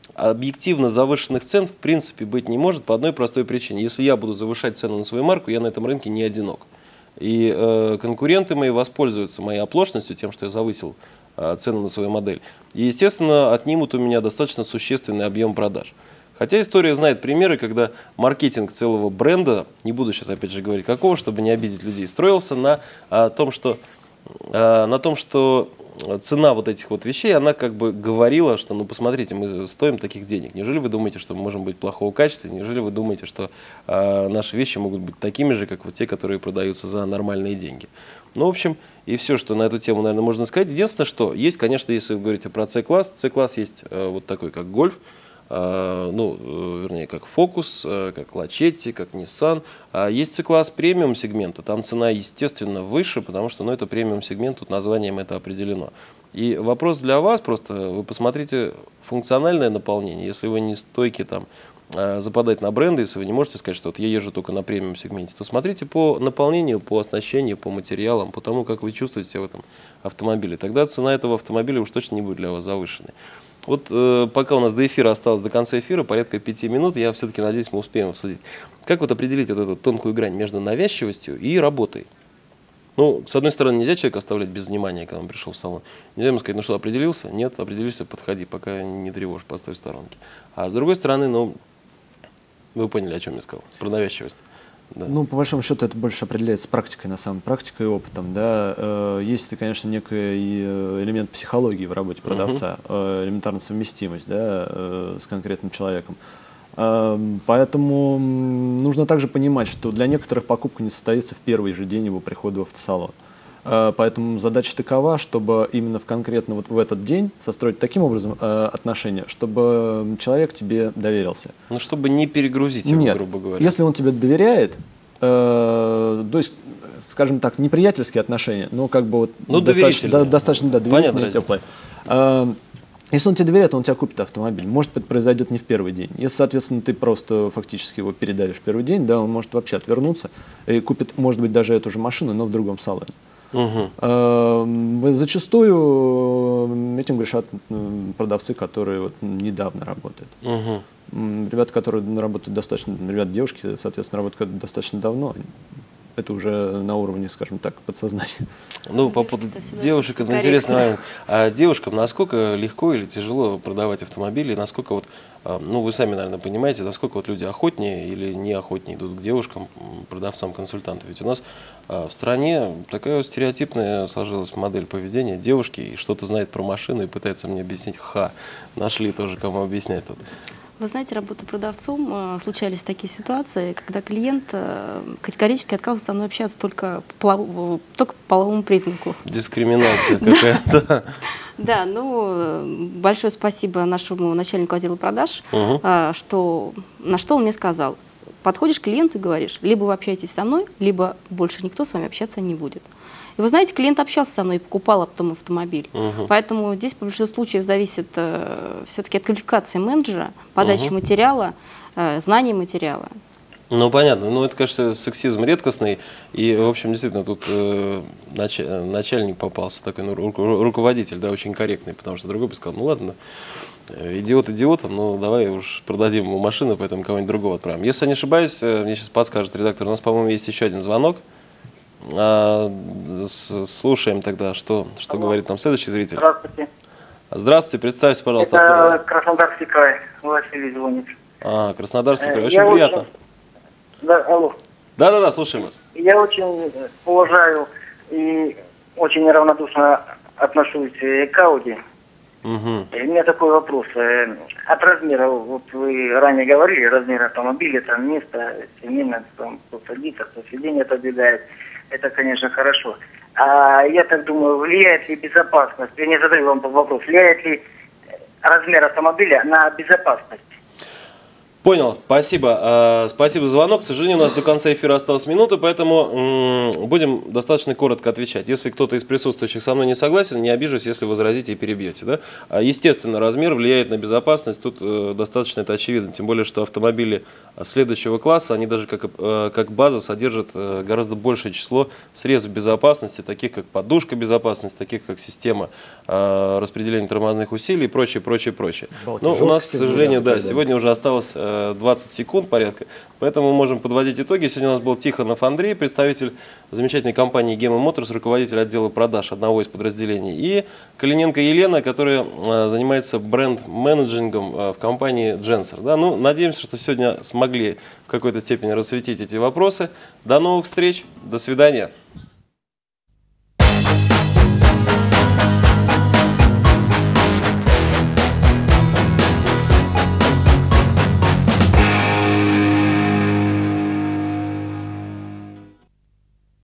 объективно завышенных цен в принципе быть не может по одной простой причине. Если я буду завышать цену на свою марку, я на этом рынке не одинок. И э, конкуренты мои воспользуются моей оплошностью, тем, что я завысил э, цену на свою модель. И, естественно, отнимут у меня достаточно существенный объем продаж. Хотя история знает примеры, когда маркетинг целого бренда, не буду сейчас опять же говорить какого, чтобы не обидеть людей, строился на, а, том, что, а, на том, что цена вот этих вот вещей, она как бы говорила, что ну посмотрите, мы стоим таких денег. Неужели вы думаете, что мы можем быть плохого качества? Неужели вы думаете, что а, наши вещи могут быть такими же, как вот те, которые продаются за нормальные деньги? Ну, в общем, и все, что на эту тему, наверное, можно сказать. Единственное, что есть, конечно, если вы говорите про C-класс, C-класс есть а, вот такой, как Golf, ну, вернее, как Focus, как Lachetti, как Nissan. Есть C-класс премиум сегмента, там цена, естественно, выше, потому что, ну, это премиум сегмент, тут названием это определено. И вопрос для вас просто, вы посмотрите функциональное наполнение, если вы не стойки там западать на бренды, если вы не можете сказать, что вот я езжу только на премиум сегменте, то смотрите по наполнению, по оснащению, по материалам, по тому, как вы чувствуете себя в этом автомобиле. Тогда цена этого автомобиля уж точно не будет для вас завышенной. Вот э, пока у нас до эфира осталось, до конца эфира, порядка пяти минут, я все-таки надеюсь, мы успеем обсудить. Как вот определить вот эту тонкую грань между навязчивостью и работой? Ну, с одной стороны, нельзя человека оставлять без внимания, когда он пришел в салон. Нельзя ему сказать, ну что, определился? Нет, определился, подходи, пока не тревожь, постой в сторонке. А с другой стороны, ну, вы поняли, о чем я сказал, про навязчивость. Да. Ну, по большому счету, это больше определяется практикой, на самом практикой и опытом. Да. Есть, конечно, некий элемент психологии в работе продавца, uh-huh. элементарная совместимость, да, с конкретным человеком. Поэтому нужно также понимать, что для некоторых покупка не состоится в первый же день его прихода в автосалон. Поэтому задача такова, чтобы именно в конкретно вот в этот день состроить таким образом э, отношения, чтобы человек тебе доверился. Ну, чтобы не перегрузить его, Нет. грубо говоря. Если он тебе доверяет, э, то есть, скажем так, неприятельские отношения, но как бы вот ну, достаточно, да, достаточно да, доверительные, теплые. Э, если он тебе доверяет, он тебя купит автомобиль. Может, это произойдет не в первый день. Если, соответственно, ты просто фактически его передавишь в первый день, да, он может вообще отвернуться и купит, может быть, даже эту же машину, но в другом салоне. Угу. Зачастую этим грешат продавцы, которые вот недавно работают. Угу. Ребята, которые работают достаточно, ребята, девушки, соответственно, работают достаточно давно. Это уже на уровне, скажем так, подсознания. Ну, по поводу девушек, это интересный момент. А девушкам насколько легко или тяжело продавать автомобили, насколько вот, ну, вы сами, наверное, понимаете, насколько вот люди охотнее или неохотнее идут к девушкам, продавцам, консультантам. Ведь у нас в стране такая стереотипная сложилась модель поведения. Девушки что-то знает про машину и пытается мне объяснить. Ха, нашли тоже, кому объяснять тут. Вы знаете, работая продавцом, случались такие ситуации, когда клиент категорически отказывался со мной общаться только по, половому, только по половому признаку. Дискриминация какая-то. Да, ну, большое спасибо нашему начальнику отдела продаж, что, на что он мне сказал. Подходишь к клиенту и говоришь, либо вы общаетесь со мной, либо больше никто с вами общаться не будет. И вы знаете, клиент общался со мной и покупал потом автомобиль. Uh-huh. Поэтому здесь по большинству случаев зависит э, все-таки от квалификации менеджера, подачи uh-huh. материала, э, знания материала. Ну, понятно. Ну, это, кажется, сексизм редкостный. И, в общем, действительно, тут э, нач... начальник попался, такой ну, ру... руководитель, да, очень корректный, потому что другой бы сказал, ну, ладно, идиот идиотом, ну, давай уж продадим ему машину, поэтому кого-нибудь другого отправим. Если я не ошибаюсь, мне сейчас подскажет редактор, у нас, по-моему, есть еще один звонок. А, слушаем тогда, что, что говорит нам следующий зритель. Здравствуйте. Здравствуйте, представьте, пожалуйста. Это откуда? Краснодарский край, Василий звонит. А, Краснодарский край, очень Я приятно. Очень... Да, алло. Да-да-да, слушаем вас. Я очень уважаю и очень неравнодушно отношусь к Audi. Угу. У меня такой вопрос. От размера, вот вы ранее говорили, размер автомобиля, там место, семейное, там кто садится, кто сиденье отодвигает. Это, конечно, хорошо. А я так думаю, влияет ли безопасность? Я не задаю вам вопрос. Влияет ли размер автомобиля на безопасность? Понял, спасибо. Спасибо за звонок. К сожалению, у нас до конца эфира осталась минута, поэтому будем достаточно коротко отвечать. Если кто-то из присутствующих со мной не согласен, не обижусь, если возразите и перебьете. Да? Естественно, размер влияет на безопасность, тут достаточно это очевидно. Тем более, что автомобили следующего класса, они даже как, как база содержат гораздо большее число средств безопасности, таких как подушка безопасности, таких как система распределения тормозных усилий и прочее, прочее, прочее. Но у нас, к сожалению, да, сегодня уже осталось двадцать секунд порядка, поэтому мы можем подводить итоги. Сегодня у нас был Тихонов Андрей, представитель замечательной компании Gema Motors, руководитель отдела продаж одного из подразделений, и Калиненко Елена, которая занимается бренд-менеджингом в компании Genser. Да, ну, надеемся, что сегодня смогли в какой-то степени рассветить эти вопросы. До новых встреч, до свидания.